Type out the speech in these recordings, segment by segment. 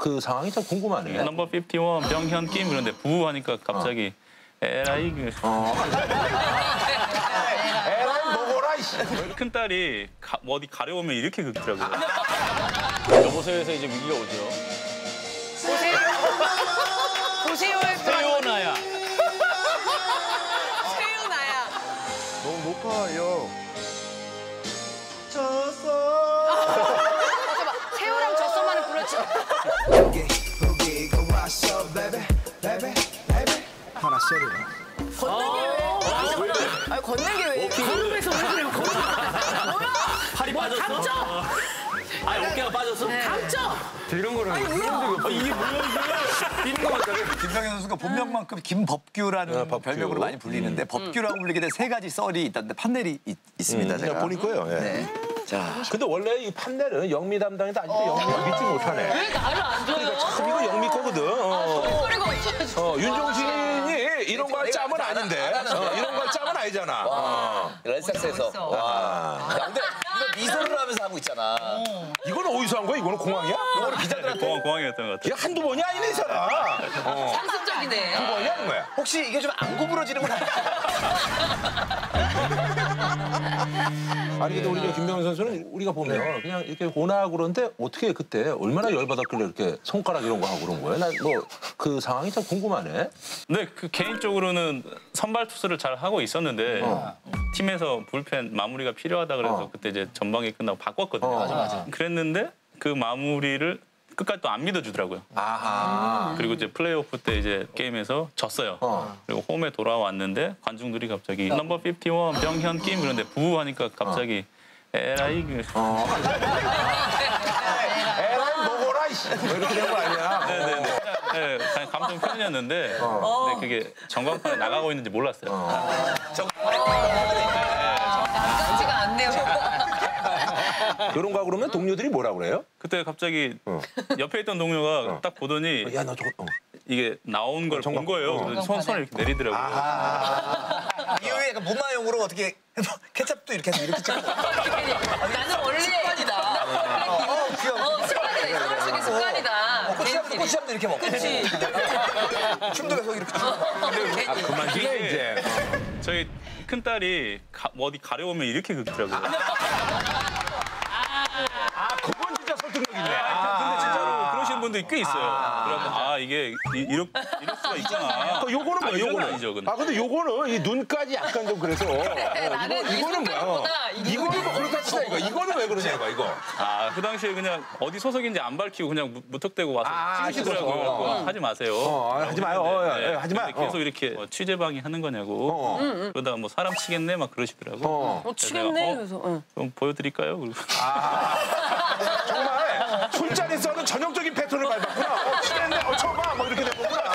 그 상황이 좀 궁금하네. 넘버 51 병현김 그런데 부부하니까 갑자기 에라이 에라이 먹어라 이씨. 큰 딸이 어디 가려우면 이렇게 긁더라고요. 여보세요에서 이제 위기가 오죠. 보세요. 보세요의 세요나야. 세요나야. 너무 높아요. 졌어. 잠깐만, 세요랑 젖소만은 그렇지. 하나 셔리라. 걷는 게 왜? 아니, 걷는 게 왜? 걸음에서 왜 그래요? 걸음. 팔이 빠졌어. 감죠? 아, 어깨가 빠졌어? 감죠? 이런 거를 아니, 뭐야? 이게 뭐야 이게? 뛰는 거 같잖아. 김상현 선수가 본명만큼 김법규라는 법규. 별명으로 많이 불리는데 법규라고 불리게 된 세 가지 썰이 있다는데 판넬이 있습니다. 제가 보니 거예요. 예. 네. 자, 근데 원래 이 판넬은 영미 담당인데 아직도 영미를 믿지 못하네. 왜 나를 안 줘요? 참 이거 영미 거거든. 소리가 없어가지고. 윤종신이 이런 거 할 짬은 아닌데. 이런 거 할 짬은 아니잖아. 랜삭스에서. 와. 야, 근데 이거 미소를 하면서 하고 있잖아. 이거는 어디서 한 거야? 이거는 공항이야? 이거를 기자들한테 공항이었던 것 같아요. 이거 한두 번이 아니네 이 사람. 상습적이네. 두 번이 하는 거야. 혹시 이게 좀 안 구부러지는 건 아니야? 아니 근데 우리 김병현 선수는 우리가 보면 그냥 이렇게 호나 그런데 어떻게 그때 얼마나 열받았길래 이렇게 손가락 이런 거 하고 그런 거야? 난 뭐 그 상황이 좀 궁금하네. 네, 그 개인적으로는 선발 투수를 잘 하고 있었는데 팀에서 불펜 마무리가 필요하다 그래서 그때 이제 전반기 끝나고 바꿨거든요. 맞아. 그랬는데 그 마무리를 끝까지 또 안 믿어주더라고요. 아하. 그리고 이제 플레이오프 때 이제 게임에서 졌어요. 그리고 홈에 돌아왔는데 관중들이 갑자기 넘버 51 병현김 그런데 부부하니까 갑자기 에라이 에라이 먹어라 이씨. 이렇게 된 거 아니야? 네네네. 네, 그냥 감정 표현이었는데 근데 그게 전광판에 나가고 있는지 몰랐어요. 남같지가 않네요. 그런가 그러면 동료들이 뭐라 그래요? 그때 갑자기 옆에 있던 동료가 딱 보더니 야 너 저거. 이게 나온 걸 본 거예요. 그래서 손을 이렇게 내리더라고요. 이후에 약간 문마용으로 어떻게 케첩도 이렇게 해서 이렇게 찍고. 나는 원래 습관이다. 귀여워. 습관이다. 이 사람 속의 습관이다. 꼬치함도 이렇게 먹고. 그렇지. 춤도 계속 이렇게 추고. 그만 이게 이제. 저희 큰 딸이 어디 가려우면 이렇게 긁더라고요. 그건 진짜 설득력 있네. 근데 진짜로 그러시는 분들이 꽤 있어요. 그러면 이게 이럴 수가 있구나. 요거는 뭐야? 이건 요거는 아니죠, 근데. 근데 요거는 이 눈까지 약간 좀 그래서. 나는 이 이거는 뭐야? 손가락보다 이거는 뭐 그렇다 치자 이거. 이거는 왜 그러냐 이거. 그 당시에 그냥 어디 소속인지 안 밝히고 그냥 무턱대고 와서 찍으시더라고요. 찍어서. 그래서 하지 마세요. 하지 마요. 네. 하지 마. 근데 계속 이렇게 취재방이 하는 거냐고. 그러다가 뭐 사람 치겠네 막 그러시더라고. 그래서 치겠네. 내가, 그래서. 그럼 보여드릴까요? 그리고 정말 술자리 써는 전형적인 패턴을 밟았구나. 치겠네. 쳐봐. 뭐 이렇게 된 거구나.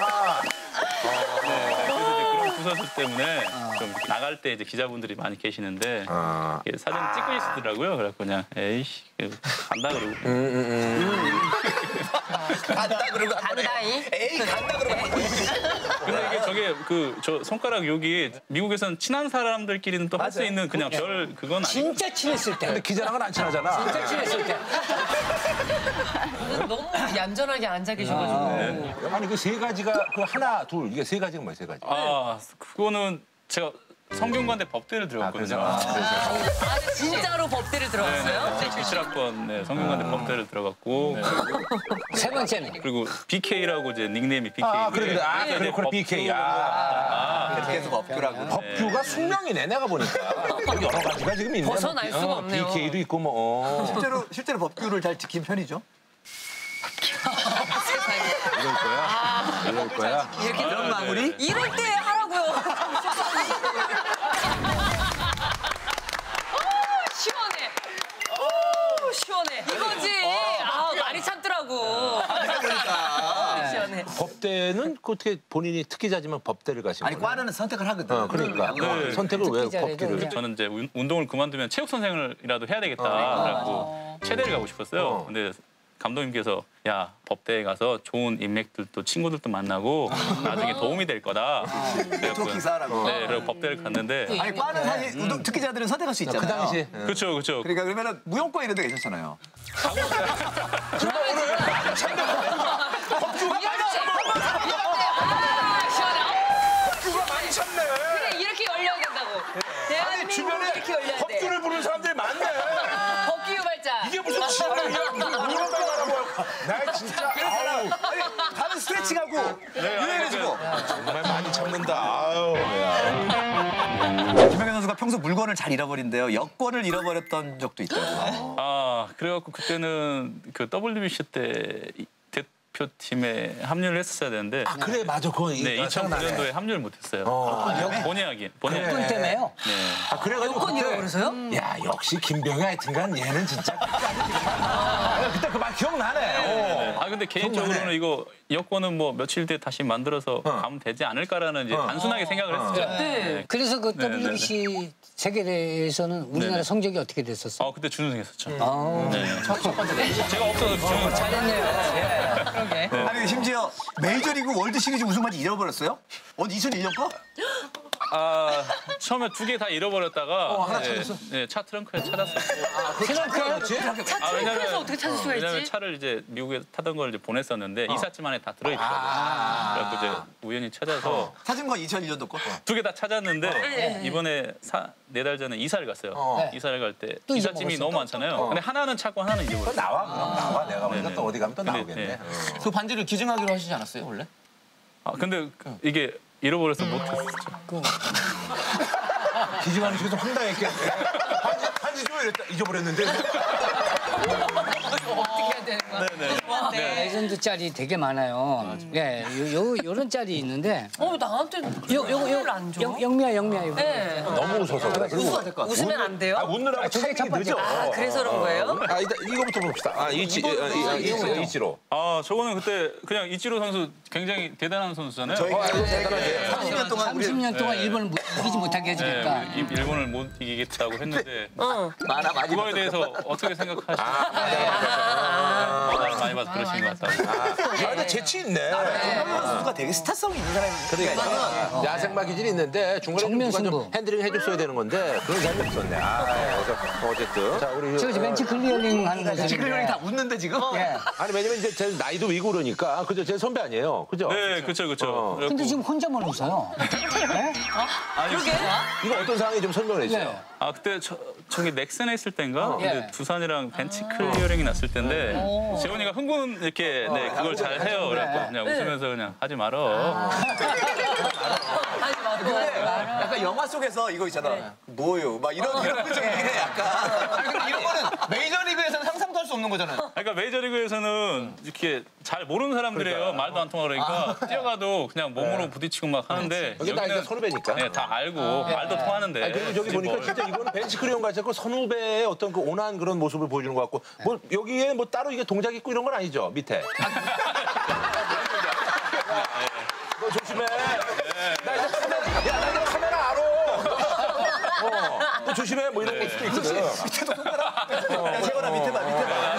그래서 이제 그런 부서들 때문에 좀 이렇게 나갈 때 이제 기자분들이 많이 계시는데 이렇게 사진 찍고 있으더라고요. 그래서 그냥 에이씨 간다 그러고. 간다 그러고 간다이. 에이 간다 그러고. 근데 이게 저게 저 손가락 여기 미국에서는 친한 사람들끼리는 또 할 수 있는 그냥 별 그건 아니에요. 진짜 친했을 때. 근데 기자랑은 안 친하잖아. 진짜 친했을 때. 너무 얌전하게 앉아 계셔가지고. 아니 그 세 가지가 그 하나 둘 이게 세 가지가 뭐야 세 가지? 그거는 제가 성균관대 법대를 들어갔거든요. 진짜로 법대를 들어갔어요? 97학번 성균관대 법대를 들어갔고 세 번째는? 그리고 BK라고 이제 닉네임이 BK. 그래. 그래 BK. 이렇게 해서 법규라고. 법규가 숙명이네 내가 보니까. 여러 가지가 지금 있네. 벗어날 수가 없네요. BK도 있고 뭐. 실제로 법규를 잘 지킨 편이죠? 이럴 거야. 이렇게 이런 마무리? 이럴 때 하라고요. 시원해. 시원해. 이거지. 많이 참더라고. 시원해. 법대는 어떻게 본인이 특기자지만 법대를 가신 거예요? 아니 과는 선택을 하거든. 그러니까 선택을 왜 법규를? 저는 이제 운동을 그만두면 체육 선생이라도 해야 되겠다. 그래갖고 체대를 가고 싶었어요. 근데 감독님께서 야 법대에 가서 좋은 인맥들도 친구들도 만나고 나중에 도움이 될 거다. 또 기사라고. 네, 그리고 법대를 갔는데 아니 과는 사실 운동 특기자들은 선택할 수 있잖아요. 그 당시. 그렇죠. 그러니까 그러면은 무용과 이런 데 계셨잖아요. 정말 오늘 참네. 법규가 많이 참네. 그래, 이렇게 열려야 된다고. 대한민국 주변에 이렇게 열려야 돼. 법규를 부르는 사람들이 많네. 법규 유발자. 이게 무슨 지랄이야. 무릎 가라고. 나 진짜. 아우. 다른 스트레칭하고 유연해지고. 정말 많이 참는다. 아유. 김연경 선수가 평소 물건을 잘 잃어버린대요. 여권을 잃어버렸던 적도 있다고. 아 그래갖고 그때는 그 WBC 때 대표팀에 합류를 했었어야 되는데 아 그래 맞아 그거 네 2009년도에 합류를 못했어요. 본의 때문에요? 네. 아 그래가지고 여권 그때 잃어버려서요? 야 역시 김병희 하여튼간 얘는 진짜 그때 그 말 기억나네. 아 근데 개인적으로는 이거 여권은 뭐 며칠 뒤에 다시 만들어서 가면 되지 않을까라는 이제 단순하게 생각을 했었죠. 네. 그래서 그 WBC 세계대회에서는 우리나라 네네. 성적이 어떻게 됐었어요? 그때 준우승했었죠. 아, 네. 제가 없어서 준우승. 잘했네요. 그러게. 아니 심지어 메이저리그 월드 시리즈 우승까지 잃어버렸어요? 2001년 거? 아 처음에 2개 다 잃어버렸다가 하나 찾았어? 네, 차 트렁크에 찾았어요. 그렇지? 차 트렁크에서 어떻게 찾을 수가 왜냐면 있지? 차를 이제 미국에 타던 걸 이제 보냈었는데 이삿짐 안에 다 들어있더라고요. 그래서 이제 우연히 찾아서 찾은 건 2001년도 거? 2개 다 찾았는데 이번에 4달 전에 이사를 갔어요. 이사를 갈 때 또 이삿짐이 잊어먹었어, 너무 많잖아요. 근데 하나는 찾고 하나는 잊어버렸어요. 나와 그럼 나와 내가 먼저 또 어디 가면 또 근데, 나오겠네. 네. 그 반지를 기증하기로 하시지 않았어요 원래? 아 근데 이게 잃어버려서 못했었죠. 기증하는 식에서 황당했겠네. 한지 좀 이랬다 잊어버렸는데. 어떻게 해야 되는 거야? 네네. 레전드 짤이 되게 많아요. 예, 요런 짤이 있는데. 나한테 요거 안 줘. 영미야 이거. 네. 너무 웃어서 그래. 그리고 웃으면 안 돼요? 웃느라고 저게 첫 타이밍이 번째. 늦어. 그래서 그런 거예요? 아 일단 이거부터 봅시다. 이치로. 아 저거는 그때 그냥 이치로 선수 굉장히 대단한 선수잖아요. 저희가 30년 동안 30년 동안 일본을 이기지 못하게 해주겠다. 네, 우리 일본을 못 이기겠다고 했는데 만화 많이 그거에 대해서 어떻게 생각하시나요? 많이 봐서 그러신 것 같다고. 아 근데 재치 있네. 선수가 되게 스타성이 있는 사람이니까. 야생마 기질이 있는데 중간에 정면 누가 좀 승부. 핸들링 해줬어야 되는 건데 그런 사람이 없었네. 그래서 어쨌든 자 우리 저 벤치 클리어링 하는 모습. 지금 형이 다 웃는데 지금? 예. 아니 왜냐면 이제 제 나이도 위고 그러니까 그죠 제 선배 아니에요. 그죠? 네, 그렇죠. 근데 지금 혼자만 웃어요. 예? 이거 어떤 상황이 좀 설명을 해주세요. 네. 아 그때 저기 넥슨에 있을 때인가? 예. 근데 두산이랑 벤치 클리어링이 났을 때인데 재훈이가 흥분 이렇게 네, 그걸 잘 해요. 그래갖고 그냥 웃으면서 그냥 하지 말어. 약간 영화 속에서 이거 있잖아. 뭐요? 막 이런 표정이긴 해 약간. 근데 이런 거는 메이저리그에서는 상상도 할 수 없는 거잖아요. 그러니까 메이저리그에서는 이렇게 잘 모르는 사람들이에요. 말도 안 통하고 그러니까 뛰어가도 그냥 몸으로 부딪히고 막 하는데 여기 나이가 선후배니까. 네, 다 알고 말도 통하는데. 아니, 그리고 저기 보니까 진짜 이거는 벤치 클리어인 같지 않고 선후배의 어떤 그 온화한 그런 모습을 보여주는 것 같고 뭐 여기에 뭐 따로 이게 동작 있고 이런 건 아니죠 밑에. 너 조심해. 나 이제 카메라 알아. 너 조심해 뭐 이런 거 수도 있거든. 밑에도 손가락. 재건아 밑에 봐 밑에 봐.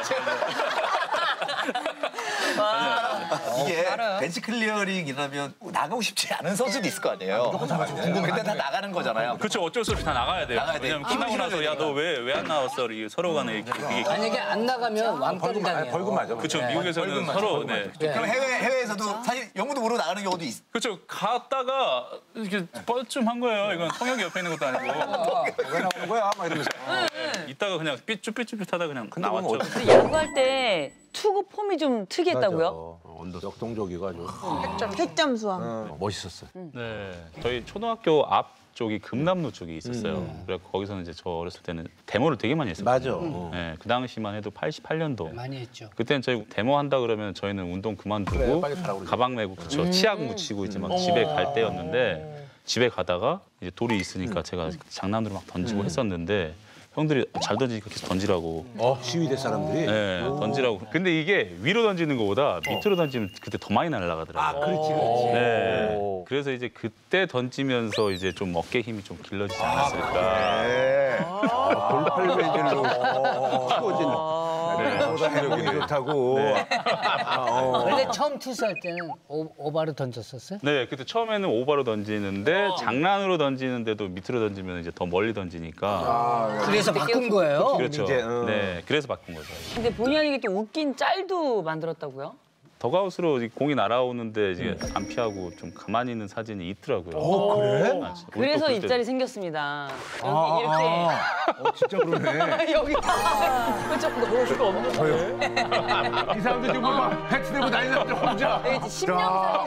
이게 벤치 클리어링이라면 나가고 싶지 않은 선수도 있을 거 아니에요. 궁금해. 근데 다 나가는 거잖아요. 그렇죠. 어쩔 수 없이 다 나가야 돼요. 나가야 돼. 왜냐면 끝나고 나서 야 너 왜 안 나왔어? 이게 서로 간에 이게 만약에 안 나가면 왕따를 당해요. 벌금 맞아. 그렇죠. 미국에서는 서로 네. 그럼 해외에서도 사실 영어도 모르고 나가는 경우도 있어. 그렇죠. 갔다가 이렇게 뻘쭘한 거예요. 이건 통역이 옆에 있는 것도 아니고. 왜 나오는 거야? 막 이러면서. 이따가 그냥 삐쭈삐쭈하다 그냥 나왔죠. 근데 야구할 때 투구 폼이 좀 특이했다고요? 역동적이고 아주. 획점수함. 멋있었어요. 네. 저희 초등학교 앞쪽이 금남로 쪽이 있었어요. 그래서 거기서는 이제 저 어렸을 때는 데모를 되게 많이 했어요. 맞아. 네, 그 당시만 해도 88년도. 많이 했죠. 그때는 저희 데모 한다 그러면 저희는 운동 그만두고 그래, 빨리 가라고 그러지. 가방 메고 그쵸 치약 묻히고 이제 막 집에 갈 때였는데 집에 가다가 이제 돌이 있으니까 제가 장난으로 막 던지고 했었는데 형들이 잘 던지니까 계속 던지라고. 시위대 사람들이. 네, 던지라고. 근데 이게 위로 던지는 것보다 밑으로 던지면 그때 더 많이 날아가더라고요. 그렇지. 네. 그래서 이제 그때 던지면서 이제 좀 어깨 힘이 좀 길러지지 않았을까. 볼팔베이질로 키워진. 네. 나보다 행복이 좋다고. 원래 처음 투수할 때는 오바로 던졌었어요? 네, 그때 처음에는 오버로 던지는데 장난으로 던지는데도 밑으로 던지면 이제 더 멀리 던지니까. 그래서 바꾼 거예요? 그렇죠. 네, 그래서 바꾼 거죠. 근데 본의 아니게 또 웃긴 짤도 만들었다고요? 더가웃으로 공이 날아오는데 이제 안 피하고 좀 가만히 있는 사진이 있더라고요. 그래? 아, 진짜. 그래서 또 입자리 생겼습니다. 여기 이렇게 진짜 그러네. 여기다 그쪽 넣을 수가 없는 거예요. 이 사람들 좀 봐봐. 패치 들고 다니는 사람들 혼자. 여기 10년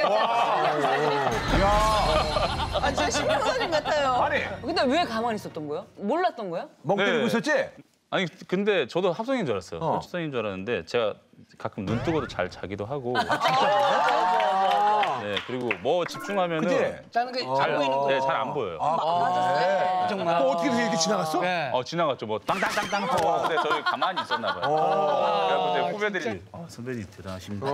아, 진짜 신경사진 같아요. 아니, 근데 왜 가만히 있었던 거예요? 몰랐던 거예요? 멍 때리고 네. 있었지? 아니 근데 저도 합성인 줄 알았어요. 합성인 줄 알았는데 제가 가끔 눈 뜨고도 잘 자기도 하고. 네, 그리고 뭐 집중하면은 그치? 나는 잘 보이는 거. 네, 잘 안 보여요. 정말. 뭐 어떻게 이렇게 지나갔어? 네. 지나갔죠. 뭐 땅땅땅땅 하고. 근데 저희 가만히 있었나 봐요. 그래갖고 이제 후배들이 선배님 대단하십니다.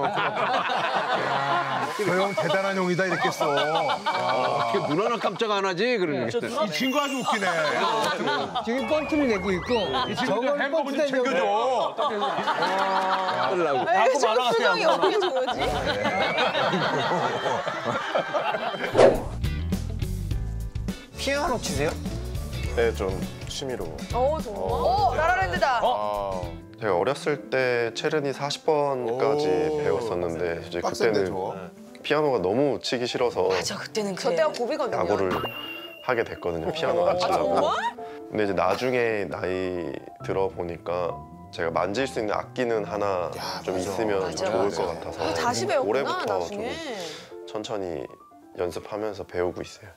저 형 대단한 형이다 이랬겠어. 어떻게 눈 하나 깜짝 안 하지? 그러는 게. 이 친구 아주 웃기네. 지금 뻥투를 내고 있고 이 친구들 햄버거 좀 챙겨줘. 왜 저 수정이 어떻게 저거지? 피아노 치세요? 네, 좀 취미로. 정말? 라라랜드다. 제가 어렸을 때 체르니 40번까지 배웠었는데 이제 그때는 피아노가 너무 치기 싫어서 그때는 저 때가 고비거든요. 야구를 하게 됐거든요. 피아노 안 치려고. 근데 이제 나중에 나이 들어 보니까 제가 만질 수 있는 악기는 하나 좀 있으면 좋을 것 같아서 다시 배웠구나, 올해부터 나중에. 좀 천천히 연습하면서 배우고 있어요.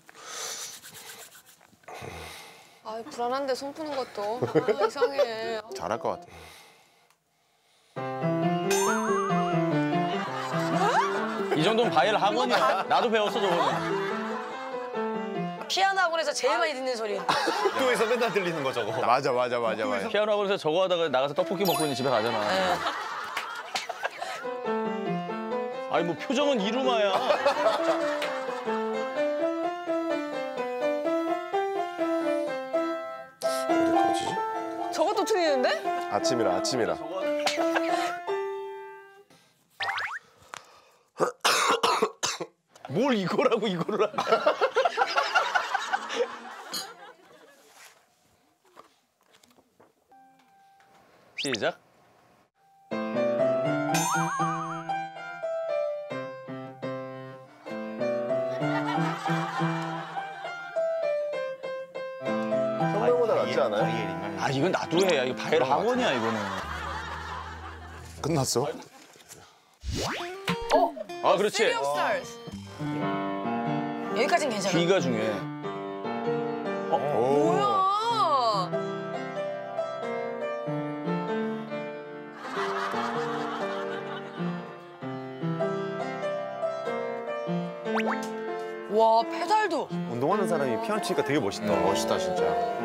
아, 불안한데 손 푸는 것도. 아, 이상해. 잘할 것 같아요. 이 정도면 바이엘 학원이야. 나도 배웠어 저거는. 피아노 학원에서 제일 많이 듣는 소리. 학교에서 맨날 들리는 거 저거. 맞아. 피아노 학원에서 저거 하다가 나가서 떡볶이 먹고 있는 집에 가잖아. 아니 뭐 표정은 이루마야. 어디까지? 저것도 틀리는데? 아침이라. 뭘 이거라고 이거를 하냐. 시작. 선배보다 낫지 않아요? 아 이건 나도 해. 이거 바이엘 학원이야 이거는. 끝났어? 아 그렇지. 여기까지는 괜찮아. 귀가 중요해. 뭐야? 와 페달도. 운동하는 사람이 피아노 치니까 되게 멋있다. 멋있다 진짜.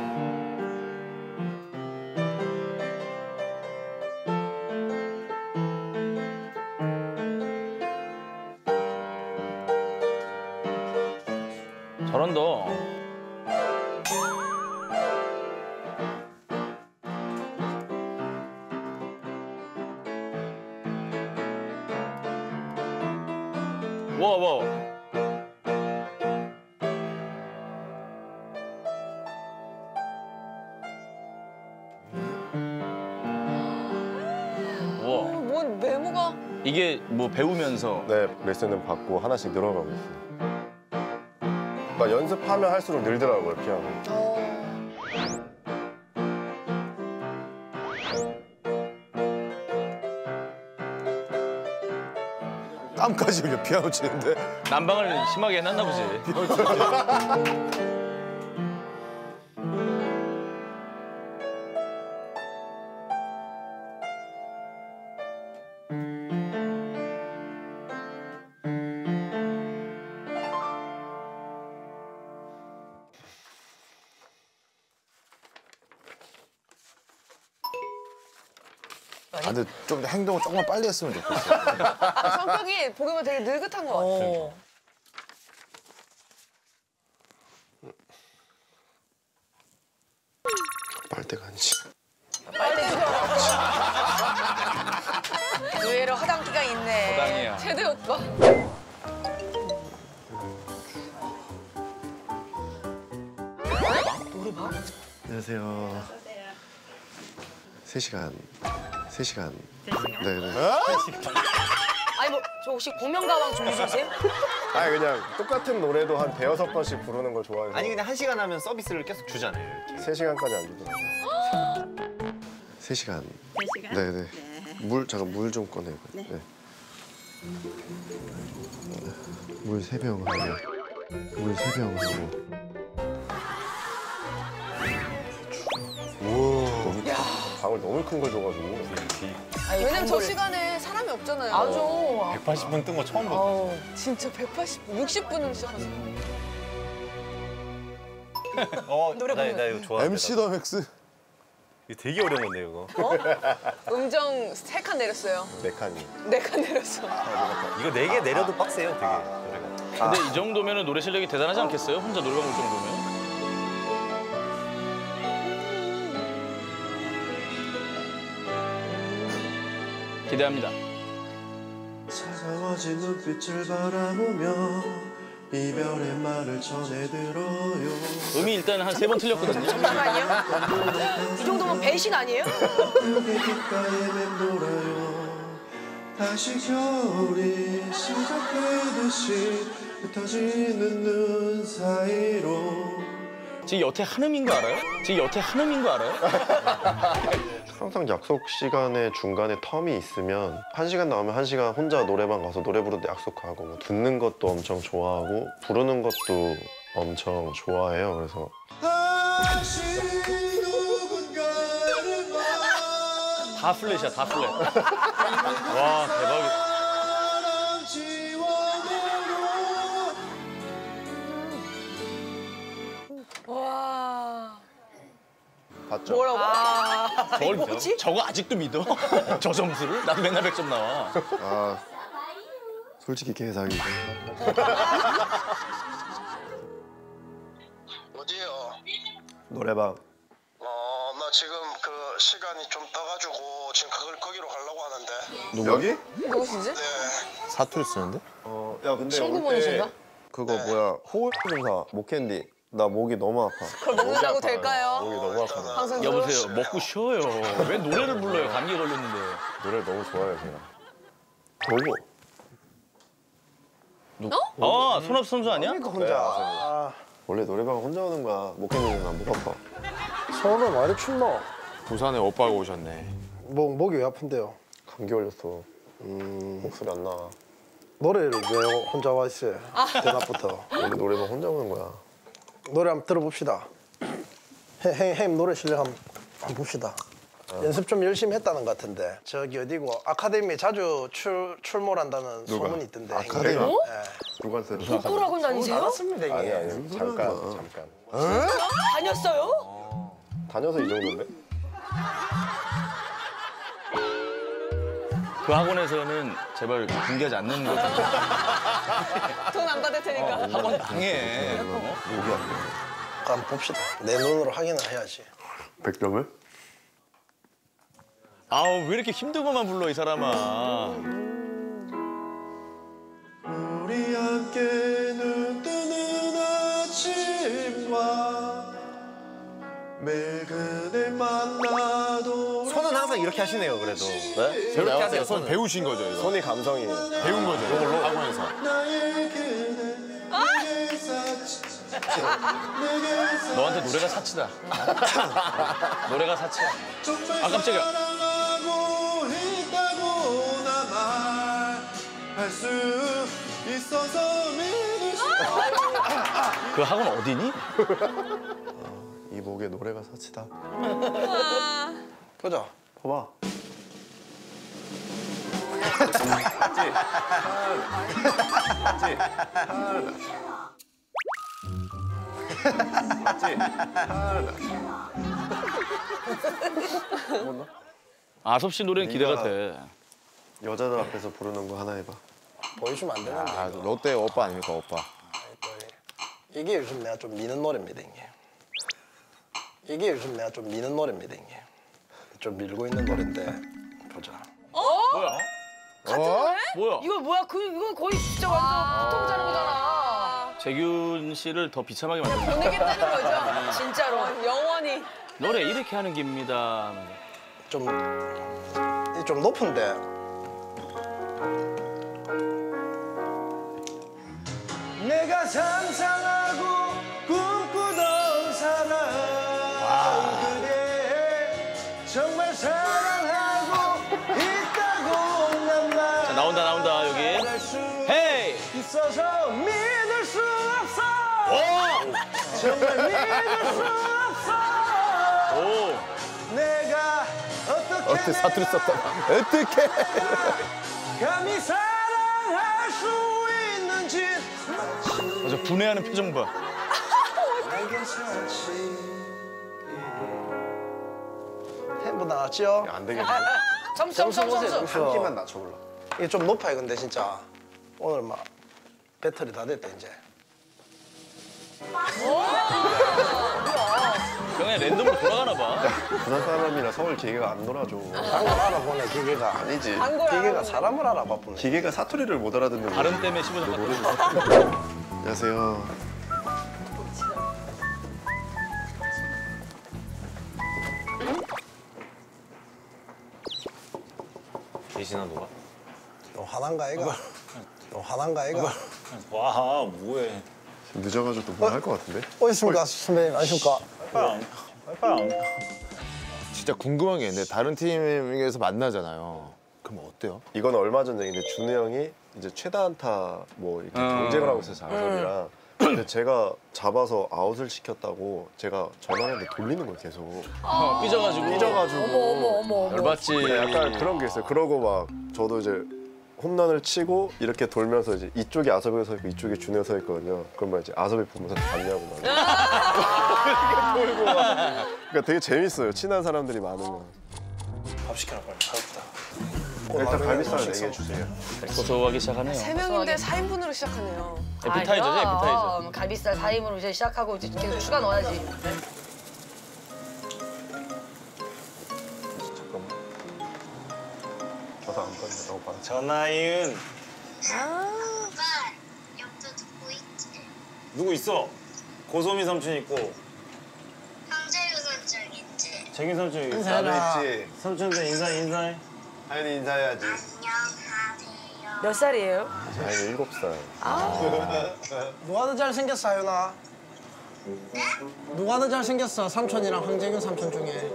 잘한다. 와. 와. 뭔 메모가. 이게 뭐 배우면서 네, 레슨은 받고 하나씩 늘어나고 있어요. 그러니까 연습하면 할수록 늘더라고요, 피아노. 땀까지 흘려, 피아노 치는데. 난방을 심하게 해놨나 보지. 근데 좀 행동을 조금만 빨리 했으면 좋겠어. 성격이 보기만 되게 느긋한 것 같아. 빨대가 아니지. 빨리 줘. 허당기가 있네. 허당이야. 제대 오빠. 안녕하세요. 3시간. 네네. 아니 뭐 저 혹시 복면가왕 준비 중이세요? 아니 그냥 똑같은 노래도 한 대여섯 번씩 부르는 걸 좋아해서. 아니 근데 1시간 하면 서비스를 계속 주잖아요. 이렇게. 3시간까지 안 주더라고요. 3시간. 네네. 잠깐 물 좀 꺼내고. 네. 물 3병 하고. 물 3병 하고. 우와. 방울 너무 큰 걸 줘가지고. 왜냐면 저 시간에 사람이 없잖아요. 맞아. 180분 뜬 거 처음 보고. 진짜 180분, 60분을 시작하세요. 나 이거 좋아하는데. MC 더 맥스. 이거 되게 어려운 건데 이거. 음정 3칸 내렸어요. 4칸이. 4칸 내렸어. 이거 4개 내려도 빡세요 되게 노래가. 근데 이 정도면 노래 실력이 대단하지 않겠어요? 혼자 노래방 올 정도면? 기대합니다. 차가워진 눈빛을 바라보며 이별의 말을 전해들어요. 음이 일단 한 3번 틀렸거든요. 잠깐만요. 이 정도면 배신 아니에요? 그게 귓가에 맴돌아요. 다시 겨울이 시작되듯이 흩어지는 눈 사이로. 지금 여태 한음인 거 알아요? 항상 약속 시간에 중간에 텀이 있으면 1시간 나오면 1시간 혼자 노래방 가서 노래 부르는데 약속하고 뭐 듣는 것도 엄청 좋아하고 부르는 것도 엄청 좋아해요. 그래서 다 플랫이야, 다 플랫. 와, 대박이다. 와. 봤죠? 뭐라고? 저거 아직도 믿어? 저 점수를? 나도 맨날 100점 나와. 아 솔직히 개사기죠. 어디요? 노래방. 나 지금 그 시간이 좀 떠가지고 지금 거기로 가려고 하는데. 누구? 여기? 누구시지? 네. 사투리 쓰는데? 야 근데 친구분이신가? 그거 뭐야 호흡 검사 목캔디. 나 목이 너무 아파. 그걸 먹는다고 될까요? 목이 너무 아파. 방송 여보세요, 먹고 쉬어요. 왜 노래를 불러요? 감기 걸렸는데. 노래를 너무 좋아해요 제가. 보고. 손합 선수 아니야? 혼자. 원래 노래방 혼자 오는 거야. 목캔디는 안 목 아파. 서울은 많이 춥노? 부산에 오빠가 오셨네. 목이 왜 아픈데요? 감기 걸렸어. 목소리 안 나. 노래를 왜 혼자 와 있어요? 대낮부터. 원래 노래방 혼자 오는 거야. 노래 한번 들어봅시다. 햄 노래 실력 한번 봅시다. 연습 좀 열심히 했다는 것 같은데 저기 어디고 아카데미에 자주 출몰한다는 소문이 있던데. 아카데미? 네. 누가 했어요? 독보학원 다니세요? 알았습니다 이게. 아니 잠깐. 다녔어요? 다녀서 이 정도인데? 그 학원에서는 제발 공개하지 않는 거. 돈 안 받을 테니까. 학원 당해. 목이 아파. 한번 봅시다. 내 눈으로 확인을 해야지. 100점을? 아우, 왜 이렇게 힘든 것만 불러, 이 사람아. 우리 함께 눈 뜨는 아침과 매일 그댈 만나도 손은 항상 이렇게 하시네요 그래도. 네? 저렇게 하세요. 손 배우신 거죠 이거? 손이 감성이에요. 배운 거죠 이걸로 학원에서. 나의 그대 내게 사치 내게 너한테 노래가 사치다. 노래가 사치야. 아, 깜짝이야. 사랑하고 있다고 나 말할 수 있어서 믿을 수 그 학원 어디니? 이 목에 노래가 사치다. 보자. 봐봐. 아섭 씨 노래는 기대가 돼. 여자들 앞에서 부르는 거 하나 해봐. 보여주면 안 되는데. 아, 롯데 오빠 아닙니까 오빠? 이게 요즘 내가 좀 미는 노래입니다 이게. 이게 요즘 내가 좀 미는 노래입니다 이게. 좀 밀고 있는 노래인데 보자. 뭐야? 같은 거네? 뭐야? 이거 뭐야? 이거 거의 진짜 완전 보통 자는 거잖아. 재균 씨를 더 비참하게 만들어. 보내겠다는 거죠? 진짜로. 영원히. 노래 이렇게 하는 겁니다. 좀 높은데. 내가 상상하고 꿈꾸던 사람 그대 정말 사랑하고 있다고 난말 자, 나온다 여기. 헤이. 있어서 믿을 수 없어. 정말 믿을 수 없어. 내가 어떻게 사투리 썼다. 어떻게? 감히 사랑할 수 있는지. 저 분해하는 표정 봐. 햄보다 낫죠? 안 되겠네. 점수. 한 끼만 낮춰볼라. 이게 좀 높아요, 근데 진짜. 오늘 막 배터리 다 됐다, 이제. 그냥 랜덤으로 돌아가나 봐. 부산 사람이라 서울 기계가 안 놀아줘. 딴 걸 알아보네, 기계가. 아니지. 기계가 사람을 알아봐보네. 기계가 사투리를 못 알아듣는 거야. 발음 때문에 15점 노래를 안녕하세요. 계시나 누가? 화난가, 이가? 화난가, 이가? 와 뭐해? 늦어가지고 또 뭐 할 것 같은데? 어디 있습니까, 선배님? 안녕하십니까? 진짜 궁금한 게 있는데 다른 팀에서 만나잖아요. 그럼 어때요? 이건 얼마 전 얘기인데 준우 형이 이제 최다 안타 뭐 이렇게 경쟁을 하고 있어요, 장섭이랑. 근데 제가 잡아서 아웃을 시켰다고 제가 전화를 했는데 돌리는 거예요, 계속. 삐져가지고. 어머. 열받지. 네, 약간 그런 게 있어요. 그러고 막 저도 이제 홈런을 치고 이렇게 돌면서 이제 이쪽에 아섭이가 서 있고 이쪽에 준우가 서 있거든요. 그러면 이제 아섭이 보면서 봤냐고 막. 이렇게 돌고 막. 그러니까 되게 재밌어요. 친한 사람들이 많으면. 밥 시켜라 빨리. 배고프다. 일단 갈비살 4개 주세요. 고소하기 시작하네요. 3명인데 4인분으로 시작하네요. 에피타이저죠, 에피타이저. 갈비살 4인으로 이제 시작하고 이제 계속 추가 넣어야지. 저도 안 꺼내. 너무 빨라. 전화인. 누구 있어? 고소미 삼촌 있고. 황재유 삼촌 있지? 재균 삼촌 있고. 나도 있지. 삼촌들 인사해. 하연이 인사해야지. 안녕하세요. 몇 살이에요? 하연이 7살. 누가 더 잘생겼어, 하윤아? 누가 더 잘생겼어, 삼촌이랑 황재균 삼촌 중에?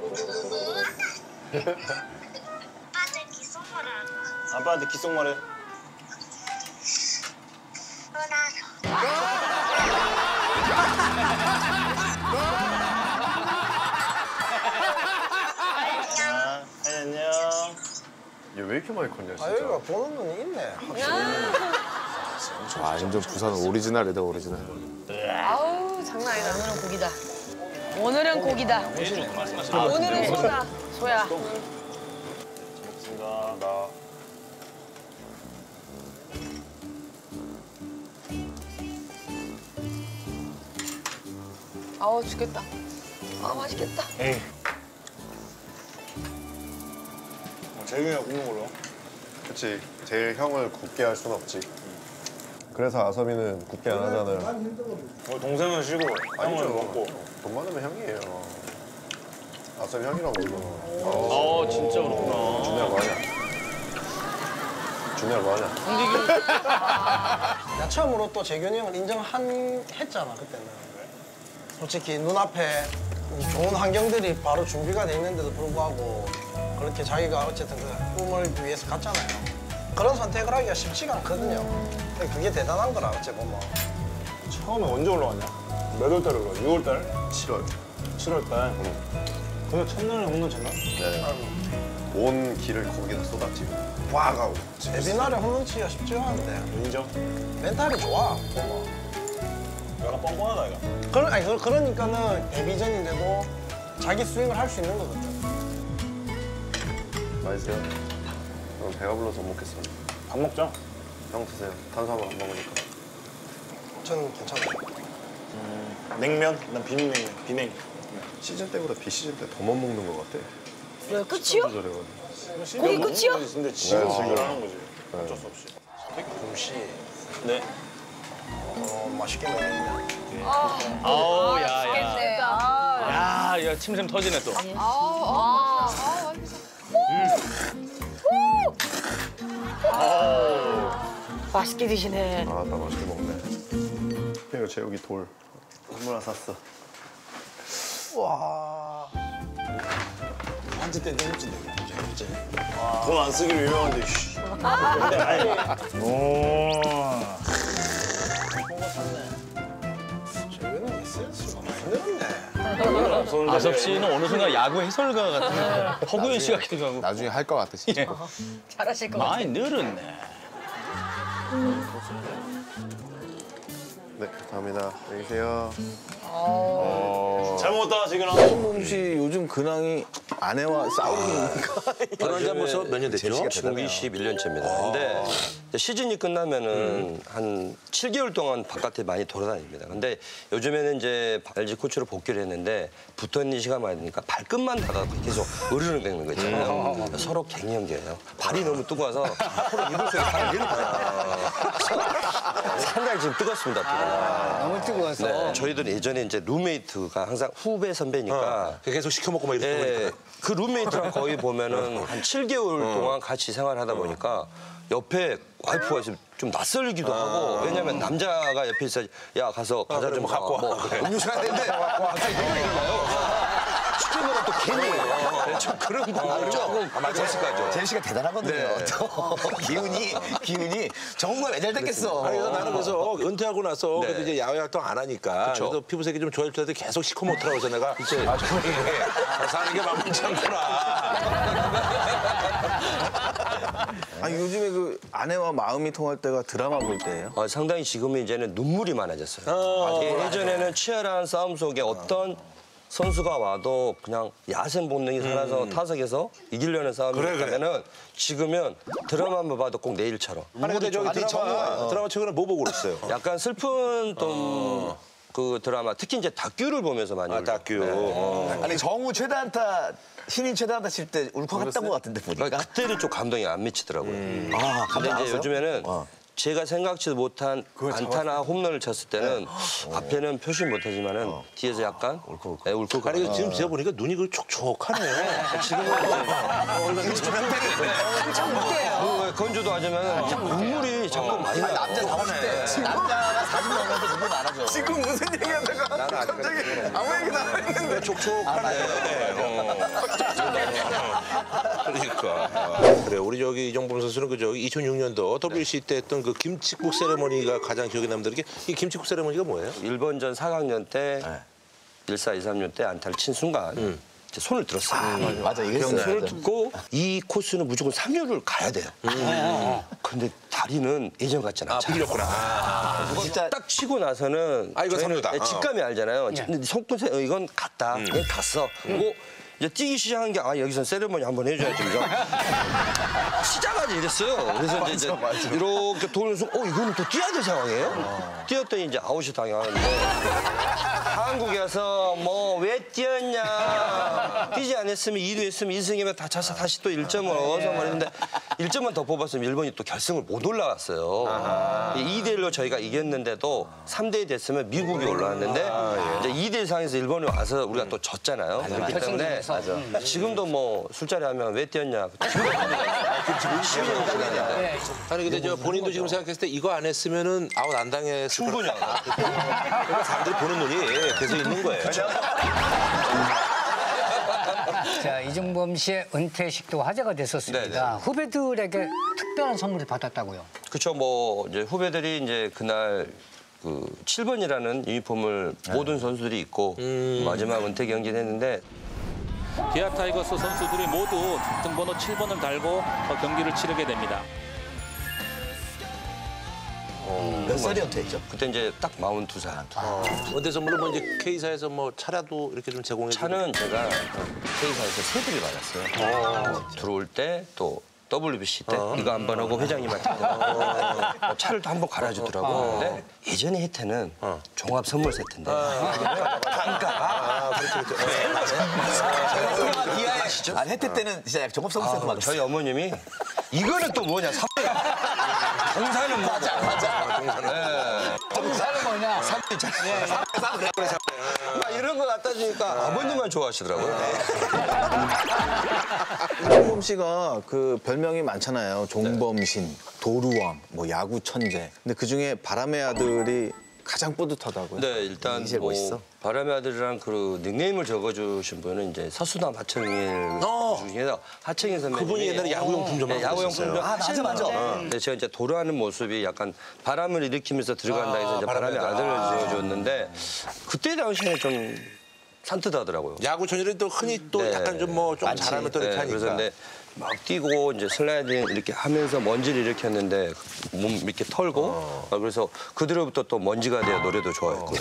아빠들 기속말하고 아빠한테 귓속말해. 안녕. 얘 왜 이렇게 많이 컸냐, 진짜. 하윤이가 보는 눈이 있네, 확실히. 완전 부산 오리지널이다, 오리지널. 아우 장난 아니다. 오늘은 고기다. 오늘은 고기다. 오늘은 소다. 소야. 아우 죽겠다. 아 맛있겠다. 에이. 재균이가 굽는 걸로. 그치. 제일 형을 굽게 할 순 없지. 그래서 아섭이는 굽게 안 하잖아요. 동생은 쉬고 형은 먹고. 돈 많으면 형이에요. 아섭이 형이라고 불러. 진짜 그렇구나. 준이야 뭐하냐? 준이야 뭐하냐? 나 처음으로 또 재균이 형을 했잖아, 그때는. 솔직히 눈앞에 좋은 환경들이 바로 준비가 돼 있는데도 불구하고 그렇게 자기가 어쨌든 그 꿈을 위해서 갔잖아요. 그런 선택을 하기가 쉽지가 않거든요. 근데 그게 대단한 거라, 어째 보면. 처음에 언제 올라왔냐? 몇 월 달에 올라와? 6월 달? 7월. 7월 달? 그냥 첫날에 홈런 쳤나? 네. 온 길을 거기다 쏟았지. 와 가고. 데뷔날에 홈런 치기가 쉽지가 않은데. 인정. 멘탈이 좋아, 보면. 약간 뻔뻔하다 이거. 그러니까는 데뷔 전인데도 자기 스윙을 할 수 있는 거거든. 맛있어요? 그럼 배가 불러서 못 먹겠습니다. 밥 먹자. 형 드세요. 탄수화물 안 먹으니까. 저는 괜찮아요. 냉면? 난 비빔냉면. 비냉. 시즌 때보다 비시즌 때 더 못 먹는 것 같아. 왜 끝이요? 조절해가지고. 거기 끝이요? 근데 지금 지금. 하는 거지. 네. 맛있게 먹네. 아우, 야, 야. 맛있겠네. 야, 침샘 터지네 또. 맛있게 드시네. 아, 나 맛있게 먹네. 이거 재욱이 돌. 얼마나 샀어? 와. 한지 때 내집진데 이제. 돈 안 쓰기로 유명한데, 씨. 저거는 센스가 많이 늘었네. 아섭 씨는 어느 순간 야구 해설가 같은 허구현 씨 같기도 하고. 나중에 할 것 같아 진짜. 잘하실 것 같아요. 많이 늘었네. 네, 감사합니다. 안녕히 계세요. 잘 먹었다 지금. 홍범 씨 요즘 근황이 아내와 싸우고 있는가? 결혼한 지 벌써 몇 년 됐죠? 21년째입니다. 근데 이제 시즌이 끝나면은 한 7개월 동안 바깥에 많이 돌아다닙니다. 근데 요즘에는 이제 LG 코치로 복귀를 했는데 붙어 있는 시간 많으니까 발끝만 닫아서 계속 으르렁 대는 거 있잖아요. 서로 갱년기예요. 발이 너무 뜨거워서 서로 이불 속에 발을 이렇게 상당히 지금 뜨겁습니다. 너무 뜨거워서. 네, 저희들은 예전에 이제 룸메이트가 항상 후배 선배니까 계속 시켜먹고 막 이렇게 네, 그 룸메이트랑 거의 보면은 한 7개월 동안 같이 생활하다 보니까 옆에 와이프가 좀 낯설기도 하고 왜냐면 남자가 옆에 있어 야 가서 과자 좀 갖고 와. 음료 사야 되는데 갑자기 놀라요. 시킨 거가 또 괜히 좀 그런 부분이 조금 맞았을까죠. 제일 씨가 대단하거든요. 또 기운이 정말 매달 됐겠어. 아니, 나는 그래서 은퇴하고 나서 그래도 이제 야외 활동 안 하니까 그쵸. 그래도 피부색이 좀 좋아질 때도 계속 시커멓더라고 해서 내가 아 정말 사는 게 만만치 않구나. 아니 요즘에 그 아내와 마음이 통할 때가 드라마 볼 때예요? 상당히 지금은 이제는 눈물이 많아졌어요. 예전에는 치열한 싸움 속에 어떤 선수가 와도 그냥 야생 본능이 살아서 타석에서 이기려는 싸움이었다면은 지금은 드라마만 봐도 꼭 내일처럼. 아니 근데 저기 드라마 최근에 뭐 보고 그랬어요? 약간 슬픈 또 그 드라마 특히 이제 다큐를 보면서 많이 울죠. 다큐. 네. 아니 정우 최다한타 신인 최다한타 칠 때 울컥했던 것 같은데 보니까. 그때는 좀 감동이 안 미치더라고요. 아, 근데 감동 이제 요즘에는 제가 생각지도 못한 안타나 홈런을 쳤을 때는 앞에는 표시 못하지만은 뒤에서 약간 울컥. 아니 이거 지금 제가 보니까 눈이 그 촉촉하네. 지금은 건조도 하지만 눈물이 자꾸 많이 나. 남자 40대 남자가 40 넘어서 눈물 많아져. 지금 무슨 얘기하다가 갑자기 아무 얘기도 안 했는데 촉촉하네. 그러니까. 그래 우리 저기 이정범 선수는 그 저기 2006년도 WC 때 했던 그 김칫국 세레머니가 가장 기억에 남는데 이 김칫국 세레머니가 뭐예요? 일본전 4강년 때 1사 2, 3년 때 안타를 친 순간 제 손을 들었어요. 맞아 이게 손을 듣고 이 코스는 무조건 3루를 가야 돼요. 근데 다리는 예전 같잖아. 풀렸구나. 진짜 딱 치고 나서는 이건 저희는 3루다. 직감이 알잖아요. 근데 손끝에 이건 갔다. 얘 갔어. 그리고 이제 뛰기 시작한 게 여기서 세레머니 한번 해줘야지. 시작하지 이랬어요. 그래서 이제 이렇게 돌면서 이거는 또 뛰어야 될 상황이에요. 뛰었더니 이제 아웃이 당하는데 한국에 와서 뭐 왜 뛰었냐. 뛰지 않았으면 2루 했으면 2승이면 다 차서 다시 또 1점을 얻어서 말했는데 1점만 더 뽑았으면 일본이 또 결승을 못 올라갔어요. 2대1로 저희가 이겼는데도 3대2 됐으면 미국이 올라왔는데 이제 2대1 상에서 일본이 와서 우리가 또 졌잖아요. 그렇기 때문에 지금도 뭐 술자리 하면 왜 뛰었냐. 아니 근데 저 본인도 지금 생각했을 때 이거 안 했으면은 아웃 안 당했을 충분히 그러니까 사람들이 보는 눈이 계속 있는 거예요. 자, 이정범 씨의 은퇴식도 화제가 됐었습니다. 후배들에게 특별한 선물을 받았다고요? 그렇죠. 뭐 이제 후배들이 이제 그날 그 7번이라는 유니폼을 모든 선수들이 입고 마지막 은퇴 경기를 했는데 기아 타이거스 선수들이 모두 등번호 7번을 달고 경기를 치르게 됩니다. 몇 살이 은퇴했죠? 그때 이제 딱 42살. 은퇴 선물로 뭐 이제 K사에서 뭐 차라도 이렇게 좀 제공해 차는 제가 K사에서 3대를 받았어요. 들어올 때 또 WBC 때 이거 한 번 하고 회장님한테 차를 또 한 번 갈아주더라고. 근데 예전에 혜태는 종합 선물 세트인데 단가가 혜태 때는 진짜 종합 선물 세트 맞았어요. 저희 어머님이 이거는 또 뭐냐 동사는 뭐. 맞아. 동사는 뭐냐? 막 이런 거 갖다 주니까 아버님만 좋아하시더라고요. 이종범 씨가 그 별명이 많잖아요. 종범신, 도루왕, 뭐 야구 천재. 근데 그 중에 바람의 아들이 가장 뿌듯하다고요? 네, 일단 제일 뭐 멋있어. 바람의 아들이랑 그 닉네임을 적어주신 분은 이제 서수남 하청일 중에서 하청일 선배님. 그분이 옛날에 야구용품 좀 하고 야구용품 있었어요. 좀 아, 맞아. 근데 제가 이제 도루하는 모습이 약간 바람을 일으키면서 들어간다 해서 이제 바람의 아들을 지어줬는데 그때 당시에 좀 산뜻하더라고요. 야구 전일은 또 흔히 또 약간 좀 뭐 좀 잘하면 또 이렇게 하니까. 그래서 근데 막 뛰고 이제 슬라이딩 이렇게 하면서 먼지를 일으켰는데 몸 이렇게 털고 그래서 그 뒤로부터 또 먼지가 돼야 노래도 좋아했고.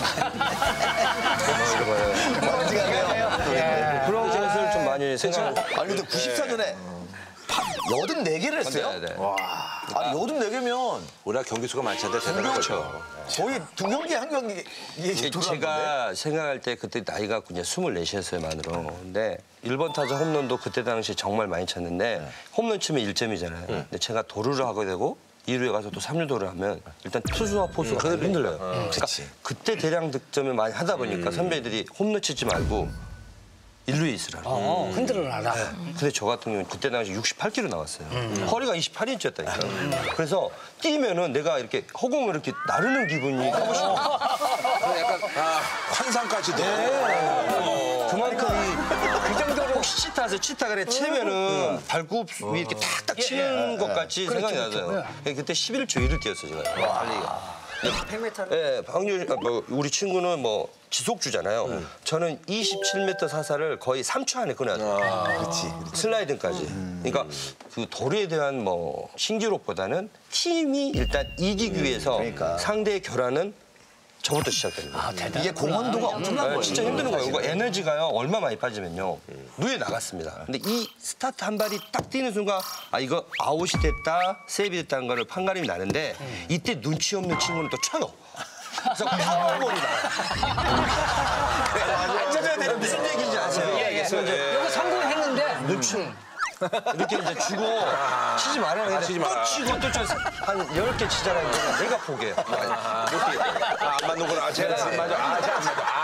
먼지가 돼요. 그런 것을 좀 많이 생각. 아니 근데 94년에 84개를 했어요? 네. 아니 84개면 우리가 경기 수가 많지 않는데 대단한 거죠. 거의 두 경기 한 경기 제가 생각할 때 그때 나이가 그냥 24이었어요, 만으로. 근데 1번 타자 홈런도 그때 당시 정말 많이 쳤는데 홈런 치면 1점이잖아요. 근데 제가 도루를 하게 되고 2루에 가서 또 3루도를 하면 일단 투수와 포수가 흔들려요. 그러니까 그때 대량 득점을 많이 하다 보니까 선배들이 홈런 치지 말고 1루에 있으라고. 흔들어놔라. 근데 저 같은 경우는 그때 당시 68kg 나왔어요. 허리가 28인치였다니까. 그래서 뛰면은 내가 이렇게 허공을 이렇게 나르는 기분이 하고 싶어. 약간 환상까지도. 그만큼 그 정도로 치타그래 치면은 발굽 위 이렇게 탁탁 치는 것 같이 생각이 나서요. 그때 11초 1을 뛰었어요, 제가. 달리기가. 100m? 네, 박유, 우리 친구는 뭐 지속주잖아요. 저는 27m 사살을 거의 3초 안에 끊어야 그렇지. 슬라이딩까지. 그러니까 그 도루에 대한 뭐 신기록보다는 팀이 일단 이기기 위해서 상대의 결함은 저부터 시작됩니다. 이게 공헌도가 엄청난 거예요. 진짜 힘든 거예요. 이거 에너지가요 얼마 많이 빠지면요 누에 나갔습니다. 근데 이 스타트 한 발이 딱 뛰는 순간 아 이거 아웃이 됐다 세이브 됐다는 거를 판가름이 나는데 이때 눈치 없는 친구는 또 쳐요. 그래서 파워볼이 나와요. 안 쳐줘야 돼요. 무슨 얘기인지 아세요? 이거 성공했는데 눈치. 이렇게 이제 주고 치지 말아요. 또 치고 또 한 10개 치잖아요. 내가 포기해요. 안 맞는구나. 쟤는 안 맞아. 쟤 안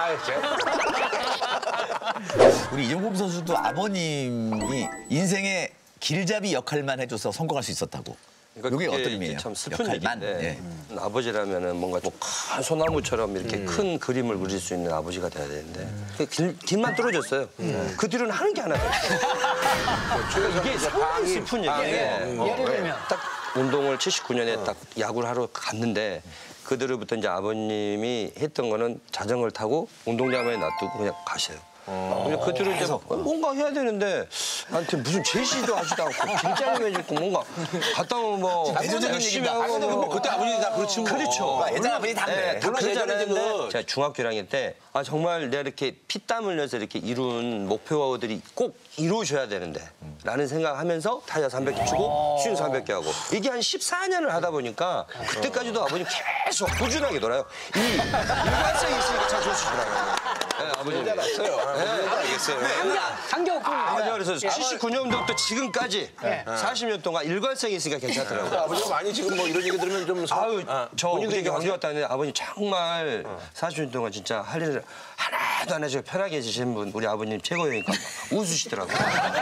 맞아. 우리 이종범 선수도 아버님이 인생의 길잡이 역할만 해줘서 성공할 수 있었다고. 이게 어떤 의미예요? 참 슬픈 역할만. 얘기인데 아버지라면은 뭔가 좀 큰 소나무처럼 이렇게 큰 그림을 그릴 수 있는 아버지가 돼야 되는데 길만 뚫어줬어요. 그 뒤로는 하는 게 하나도 없어요. 이게 상당히 슬픈 얘기예요. 예를 들면 딱 운동을 79년에 딱 야구를 하러 갔는데 그 뒤로부터 이제 아버님이 했던 거는 자전거를 타고 운동장에 놔두고 그냥 가세요. 그 뒤로 이제 뭔가 해야 되는데 나한테 무슨 제시도 하지도 않고 길장을 해줬고 뭔가 갔다 오면 뭐 열심히 하고 뭐 그때 아버지 다 그렇지 뭐. 그렇죠. 예전 아버지 다 그래. 다 그러잖아요. 제가 중학교 1학년 때 아 정말 내가 이렇게 피땀 흘려서 이렇게 이룬 목표들이 꼭 이루어져야 되는데 라는 생각하면서 타자 300개 치고 스윙 300개 하고 이게 한 14년을 하다 보니까 그때까지도 아버님 계속 꾸준하게 놀아요. 이 일관성이 있으니까 참 좋으시더라고요. 네, 아버님. 알았어요. 알겠어요. 한겨울꾼. 아니요, 그래서 79년부터 지금까지 40년 동안 일관성이 있으니까 괜찮더라고요. 아버지가 많이 지금 뭐 이런 얘기 들으면 좀 아유, 저 그때 광주 갔다 왔는데 아버님 정말 40년 동안 진짜 할 일을 하나도 안 하시고 편하게 해주신 분 우리 아버님 최고니까 웃으시더라고요.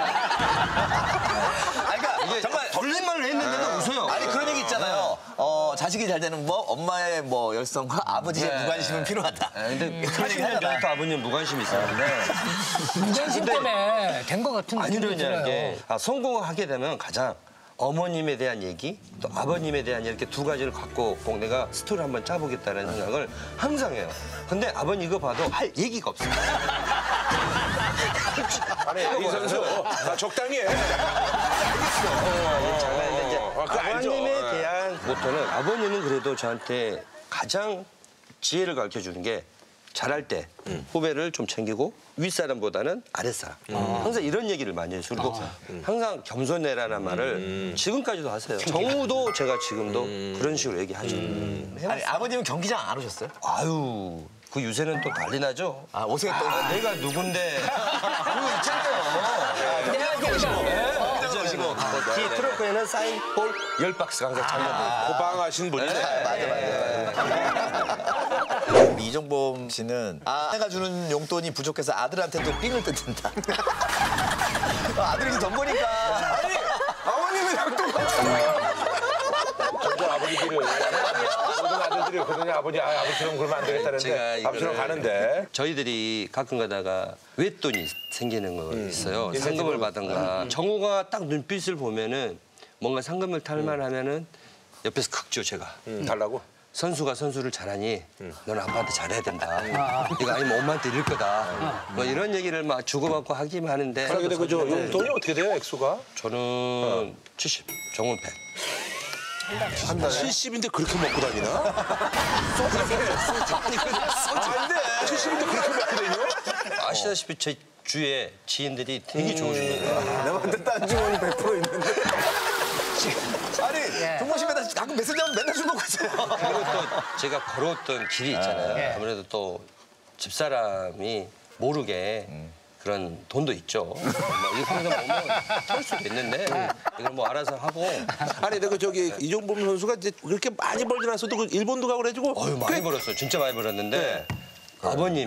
그러니까 정말 돌림말을 했는데도 웃어요. 아니 그런 얘기 있잖아요. 자식이 잘 되는 법, 엄마의 뭐 열성과 아버지의 무관심은 필요하다. 근데 80년 전부터 아버님 무관심이 있었는데 무관심 때문에 된 것 같은 느낌이 아니려냐 들어요. 이게 성공을 하게 되면 가장 어머님에 대한 얘기 또 아버님에 대한 이렇게 두 가지를 갖고 꼭 내가 스토리를 한번 짜보겠다는 생각을 항상 해요. 근데 아버님 이거 봐도 할 얘기가 없어요. 아니 이 선수 적당히 해. 장난인데 이제 아버님에 대한 모토는 아버님은 그래도 저한테 가장 지혜를 가르쳐 주는 게 잘할 때 후배를 좀 챙기고 윗사람보다는 아랫사람. 항상 이런 얘기를 많이 해요. 그리고 항상 겸손해라는 말을 지금까지도 하세요. 정우도 제가 지금도 그런 식으로 얘기하죠. 아니, 아버님은 경기장 안 오셨어요? 아유, 그 요새는 또 난리 나죠. 아, 옷에 또. 내가 누군데. 그거 있잖아요. 경기장 오시고. 뒤 트렁크에는 사인볼 10박스가 항상 장려돼. 호방하신 분이네. 맞아. 이종범 씨는 아내가 주는 용돈이 부족해서 아들한테도 삥을 뜯는다. 아들이 돈 버니까. 아니, 아버님은 용돈 받잖아요. 저도 아버지들을 모든 아들들이 그러더니 아버지처럼 그러면 안 되겠다는데 아버지처럼 가는데 저희들이 가끔 가다가 외돈이 생기는 거 있어요. 상금을 받던가. 정우가 딱 눈빛을 보면은 뭔가 상금을 탈만하면은 옆에서 극죠 제가. 달라고? 선수가 선수를 잘하니 너는 아빠한테 잘해야 된다. 이거 아니면 엄마한테 이럴 거다. 뭐 이런 얘기를 막 주고받고 하기만 하는데. 근데 그죠 용돈이 어떻게 돼요 액수가? 저는 70, 정우는 100. 한 달에? 70인데 그렇게 먹고 다니나? 안 돼. 70인데 그렇게 먹고 다녀? 아시다시피 제 주위에 지인들이 되게 좋으십니다. 내한테 딴 주머니 100% 있는데. 아니, 종범 씨 맨날 가끔 메시지 하면 맨날 술 먹고 있어요. 그리고 또 제가 걸어왔던 길이 있잖아요. 아무래도 또 집사람이 모르게 그런 돈도 있죠. 뭐 이거 항상 보면 털 수도 있는데 이걸 뭐 알아서 하고. 아니 근데 저기 이종범 선수가 이제 그렇게 많이 벌진 않았어도 그 일본도 가고 그래가지고. 어휴 많이 벌었어요. 진짜 많이 벌었는데 아버님이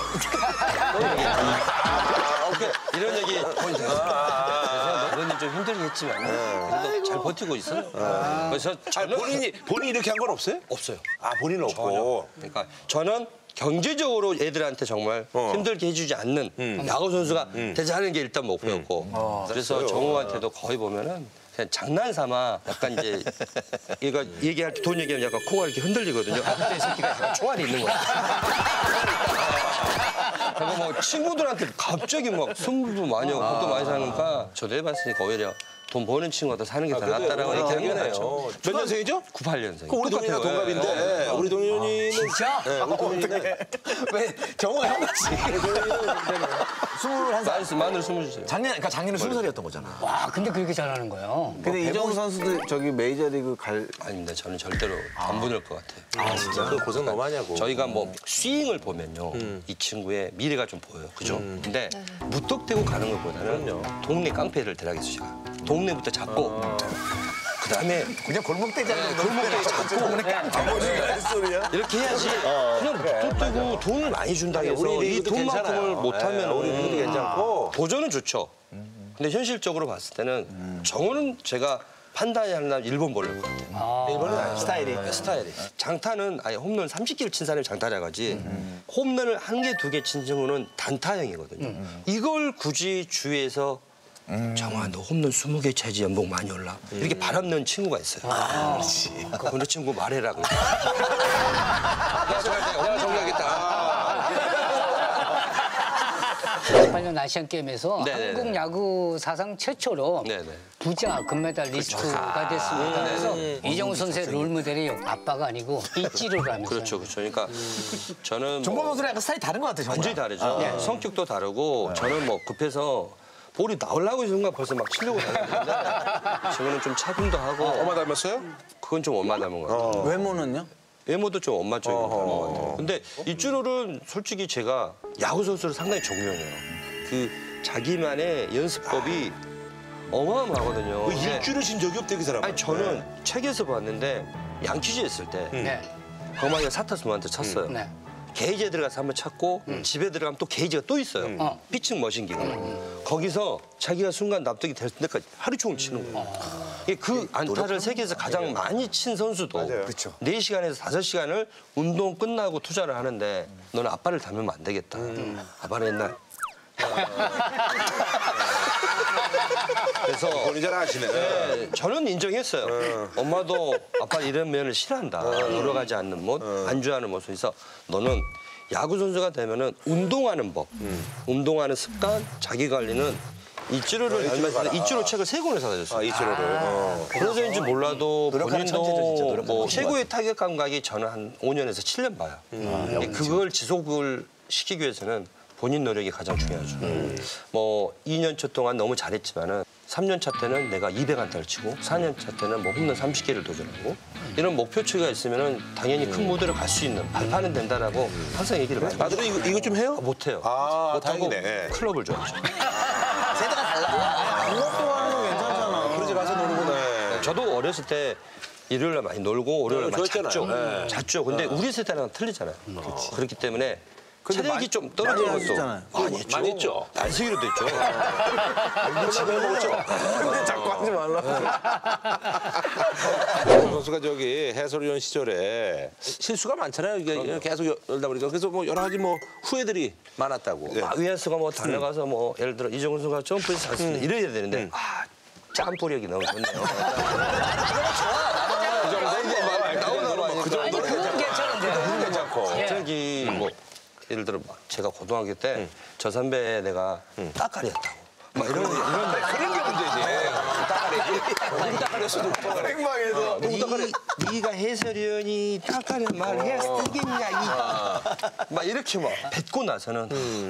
이런 얘기 거의 됐어요. 그래서 아버님 좀 힘들겠지만 그래도 잘 버티고 있어요. 그래서 저는 본인이 이렇게 한 건 없어요? 없어요. 아 본인은 없고. 그러니까 저는 경제적으로 애들한테 정말 힘들게 해주지 않는 야구 선수가 되자 하는 게 일단 목표였고 그래서 정우한테도 거의 보면은 그냥 장난삼아 약간 이제 얘가 얘기할 때 돈 얘기하면 약간 코가 이렇게 흔들리거든요. 아, 그때 이 새끼가 약간 총알이 있는 거야. 그리고 뭐 친구들한테 갑자기 막 선물도 많이 하고 밥도 많이 사니까 저도 해봤으니까 오히려 돈 버는 친구가 더 사는 게 더 낫다라고 얘기하는 거예요. 몇 년생이죠? 98년생. 우리 동현이랑 동갑인데 우리 동현이는 진짜? 우리 동현이는 왜 정우가 형같이. 21살. 만으로 23살. 그러니까 작년에 20살이었던 거잖아. 와, 근데 그렇게 잘하는 거예요. 근데 이정우 선수도 저기 메이저리그 갈. 아닙니다. 저는 절대로 안 보낼 것 같아요. 아 진짜? 그 고생 너무 많이 하고. 저희가 뭐 스윙을 보면요. 이 친구의 미래가 좀 보여요. 그죠? 근데 무턱대고 가는 것보다는 동네 깡패를 데려가겠어요. 제가. 동네부터 잡고 그다음에 그냥 골목대장 골목대에 잡고 이렇게 해야지 그냥 무턱대고 돈을 많이 준다고 해서 이 돈만큼을 못하면 우리 리그도 괜찮고 도전은 좋죠. 근데 현실적으로 봤을 때는 정우는 제가 판단이 하려면 일본 볼일 것 같아요. 일본은 스타일이. 장타는 아예 홈런 30개를 친 사람이 장타라고 하지 홈런을 1개, 2개 친 친구는 단타형이거든요. 이걸 굳이 주위에서 정아 너 홈런 20개 차지 연봉 많이 올라 이렇게 바람 넣은 친구가 있어요. 그렇지. 그 친구 말해라고. 내가 정리하겠다. 98년 아시안 게임에서 네네네. 한국 야구 사상 최초로 네네. 부자 금메달리스트가 됐습니다. 그래서 이정우 선수의 롤모델이 아빠가 아니고 이치로라면서요. 그렇죠. 그러니까 저는 종범 선수랑 약간 스타일이 다른 것 같아요. 완전히 다르죠. 성격도 다르고 저는 뭐 급해서 볼이 나오려고 순간 벌써 막 치려고 다녔는데 지금은 좀 차분도 하고. 엄마 닮았어요? 그건 좀 엄마 닮은 것 같아요. 외모는요? 외모도 좀 엄마 쪽인 닮은 것 같아요. 근데 이준호는 솔직히 제가 야구 선수를 상당히 존경해요. 그 자기만의 연습법이 어마어마하거든요. 일주일을 쉰 적이 없대 그 사람. 아니 저는 책에서 봤는데 양키즈 했을 때 범아이가 사타수한테 쳤어요. 게이지에 들어가서 한번 찾고 집에 들어가면 또 게이지가 또 있어요. 피칭 머신기가. 거기서 자기가 순간 납득이 될 때까지 하루 종일 치는 거예요. 그 안타를 세계에서 가장 많이 친 선수도 4시간에서 5시간을 운동 끝나고 투자를 하는데 너는 아빠를 닮으면 안 되겠다. 아빠는 옛날 그래서 본인 잘 아시네. 네, 저는 인정했어요. 엄마도 아빠 이런 면을 싫어한다. 돌아가지 않는 모습, 안주하는 모습에서 너는 야구 선수가 되면은 운동하는 법, 운동하는 습관, 자기 관리는 이치로를 닮았을 때 이치로 책을 3권을 사다 줬어요. 이치로를. 그래서인지 몰라도 노력하는 천재죠, 진짜. 본인도 노력하는 뭐 것 최고의 타격 감각이 저는 한 5년에서 7년 봐요. 그걸 지속을 시키기 위해서는 본인 노력이 가장 중요하죠. 뭐 2년 차 동안 너무 잘했지만은 3년 차 때는 내가 200안타를 치고 4년 차 때는 뭐 홈런 30개를 도전하고 이런 목표치가 있으면은 당연히 큰 무대로 갈 수 있는 발판은 된다라고 항상 얘기를 많이 해요. 아들은 이거 좀 해요? 못해요. 아, 못하고 다행이네. 클럽을 좋아하죠. 세대가 달라. 그것도 하는 거 괜찮잖아. 그러지 마서 저도 어렸을 때 일요일 날 많이 놀고 월요일 날 많이 잤죠. 네. 잤죠. 근데 우리 세대랑 틀리잖아요. 그렇기 때문에 체력이 좀 떨어지는 것도 많이 했죠. 많이 했죠. 난식이로도 했죠. 집에 먹었죠. 근데 자꾸 하지 말라. 선수가 저기 해설위원 시절에 실수가 많잖아요. 이게 계속 열다 보니까 그래서 뭐 여러 가지 뭐 후회들이 많았다고. 의야수가 뭐 달려가서 뭐 예를 들어 이정훈 선수가 점프해서 잘 쓰는 이래야 되는데 짬뿌력이 너무 좋네요. 그 정도는 그건 괜찮은데. 괜찮고. 저기 뭐 예를 들어 막 제가 고등학교 때 저 선배 내가 따까리였다고. 막 이런 그런 게 문제지. 따까리. 따까리였어도 행방에서 네가 해설위원이 따까리 말해야 쓰겠냐 막 이렇게 막 뱉고 나서는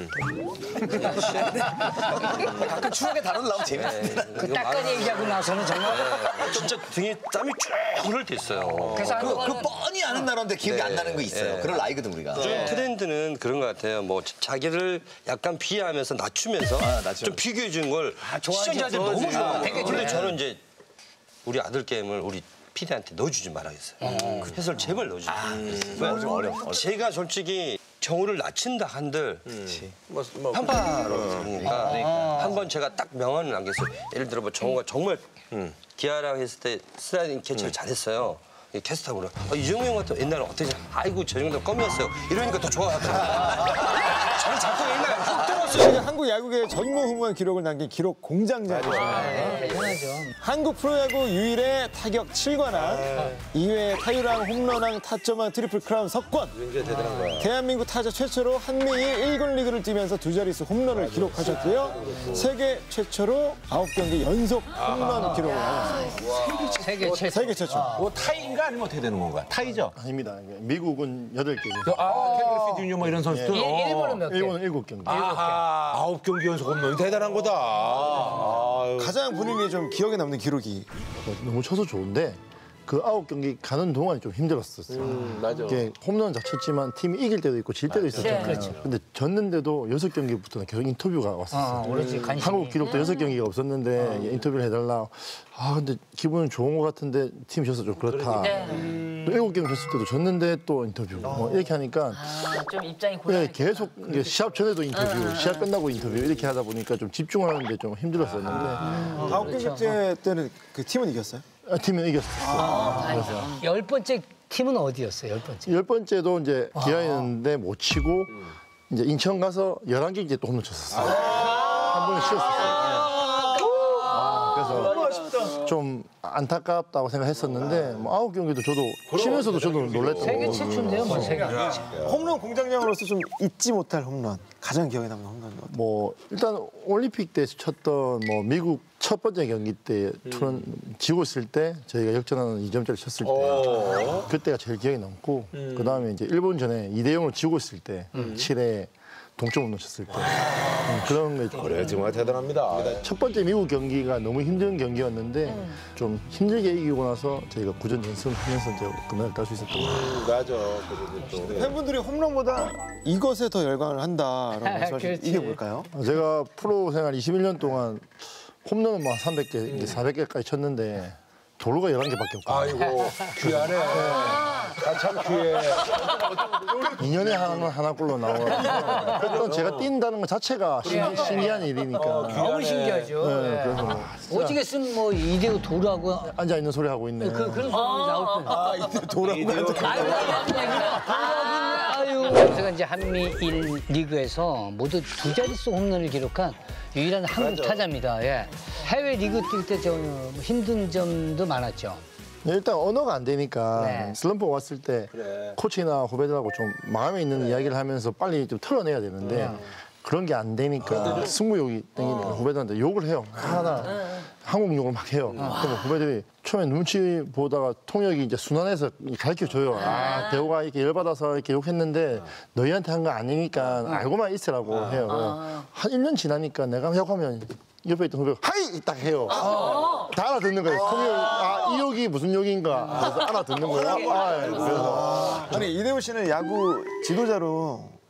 가끔 추억의 단어를 나오면 재밌는데. 그 따까리 얘기하고 나서는 정말. 진짜 등에 땀이 쭉 흐를 때 있어요. 그래서 그 뻔히 아는 단어인데 기억이 안 나는 거 있어요. 그럴 나이거든 우리가. 요즘 트렌드는 그런 것 같아요. 뭐 자기를 약간 비하하면서 낮추면서 좀 비교해 주는 걸 시청자들 너무 좋아해요. 근데 저는 이제 우리 아들 게임을 우리 PD한테 넣어주지 말아야겠어요. 해설 제발 넣어주지 말아야겠어요. 제가 솔직히 정우를 낮춘다 한들 편파로 하니까 한번 제가 딱 명언을 남겼어요. 예를 들어 뭐 정우가 정말 기아랑 했을 때 슬라이딩 캐치를 잘했어요. 캐스터분은 이정우 형 같은 옛날에 어떠냐? 아이고 저 정도 껌이었어요. 이러니까 더 좋아하더라고요. 저는 자꾸 옛날에 훅 들었어요. 한국 야구계의 전무후무한 기록을 남긴 기록 공장장이죠. 당연하죠. 한국 프로야구 유일의 타격 7관왕, 2회 타율왕, 홈런왕, 타점왕, 트리플 크라운 석권. 굉장히 대단한 거야. 대한민국 타자 최초로 한미일 1군 리그를 뛰면서 두 자릿수 홈런을 기록하셨고요. 세계 최초로 9경기 연속 홈런 기록을 하셨습니다. 세계 최초. 세계 최초. 뭐 타이인가 아니면 어떻게 되는 건가? 타이죠? 아닙니다. 미국은 8개. 캔그리피 주니어 뭐 이런 선수들. 일본은 몇 개? 일본은 7경기. 9경기 연속 홈런이 대단한 거다. 가장 본인이 좀 기억에 남는 기록이 너무 쳐서 좋은데 그 9경기 가는 동안이 좀 힘들었었어요. 맞아. 이게 홈런 잘 쳤지만 팀이 이길 때도 있고 질 때도 있었잖아요. 그렇죠. 근데 졌는데도 6경기부터는 계속 인터뷰가 왔었어요. 오로지 관심이. 한국 기록도 6경기가 없었는데 인터뷰를 해달라. 근데 기분은 좋은 것 같은데 팀이 져서 좀 그렇다. 또 7경기 졌을 때도 졌는데 또 인터뷰. 뭐 이렇게 하니까 좀 입장이 고양이. 계속 이게 시합 전에도 인터뷰, 시합 끝나고 인터뷰 이렇게 하다 보니까 좀 집중을 하는데 좀 힘들었었는데 9경기째 때는 그 팀은 이겼어요? 팀은 이겼어요. 열 번째 팀은 어디였어요? 10번째. 10번째도 이제 기아였는데 못 치고 이제 인천 가서 11개 이제 또 홈런 쳤었어요. 한 번에 쉬었어요. 그래서 좀 안타깝다고 생각했었는데 뭐 9경기도 저도 치면서도 저도 놀랬던 세계 최초인데요, 뭐 세계. 홈런 공장장으로서 좀 잊지 못할 홈런, 가장 기억에 남는 홈런은 어떤? 뭐 일단 올림픽 때 쳤던 뭐 미국 첫 번째 경기 때 투런 지고 있을 때 저희가 역전하는 2점짜리 쳤을 때 그때가 제일 기억에 남고 그다음에 이제 일본 전에 2대0으로 지고 있을 때 7회 동점 홈런 쳤을 때 그런 게 그래 정말 대단합니다. 첫 번째 미국 경기가 너무 힘든 경기였는데 좀 힘들게 이기고 나서 저희가 9전 연승하면서 이제 금메달 딸 수 있었던 거예요. 맞아. 팬분들이 홈런보다 이것에 더 열광을 한다라고 말씀하시는데 이게 뭘까요? 제가 프로 생활 21년 동안 홈런은 뭐 300개, 이제 400개까지 쳤는데 도루가 11개밖에 없고. 아이고 귀하네. 참 귀해. 2년에 하나꼴로 나오고. 일단 제가 뛴다는 것 자체가 신기한 일이니까. 너무 신기하죠. 네, 그래서 뭐 오직에 쓴 뭐 이대호 도루하고 앉아 있는 소리 하고 있네. 그런 소리 나올 뻔. 이때 도라고. 제가 이제 한미일 리그에서 모두 두 자릿수 홈런을 기록한 유일한 한국 타자입니다. 예. 해외 리그 뛸 때 좀 힘든 점도 많았죠. 일단 언어가 안 되니까 네. 슬럼프 왔을 때 코치나 후배들하고 좀 마음에 있는 이야기를 하면서 빨리 좀 털어내야 되는데 그런 게 안 되니까 승부욕이 땡기니까 후배들한테 욕을 해요. 하나 한국 욕을 막 해요. 그럼 후배들이 처음에 눈치 보다가 통역이 이제 순환해서 가르쳐줘요. 대호가 이렇게 열받아서 이렇게 욕했는데 너희한테 한 거 아니니까 알고만 있으라고 해요. 한 1년 지나니까 내가 욕하면 옆에 있던 후배가 하이! 딱 해요. 다 알아듣는 거예요. 통역, 이 욕이 무슨 욕인가. 그래서 알아듣는 거예요. 그래서. 아니 이대호 씨는 야구 지도자로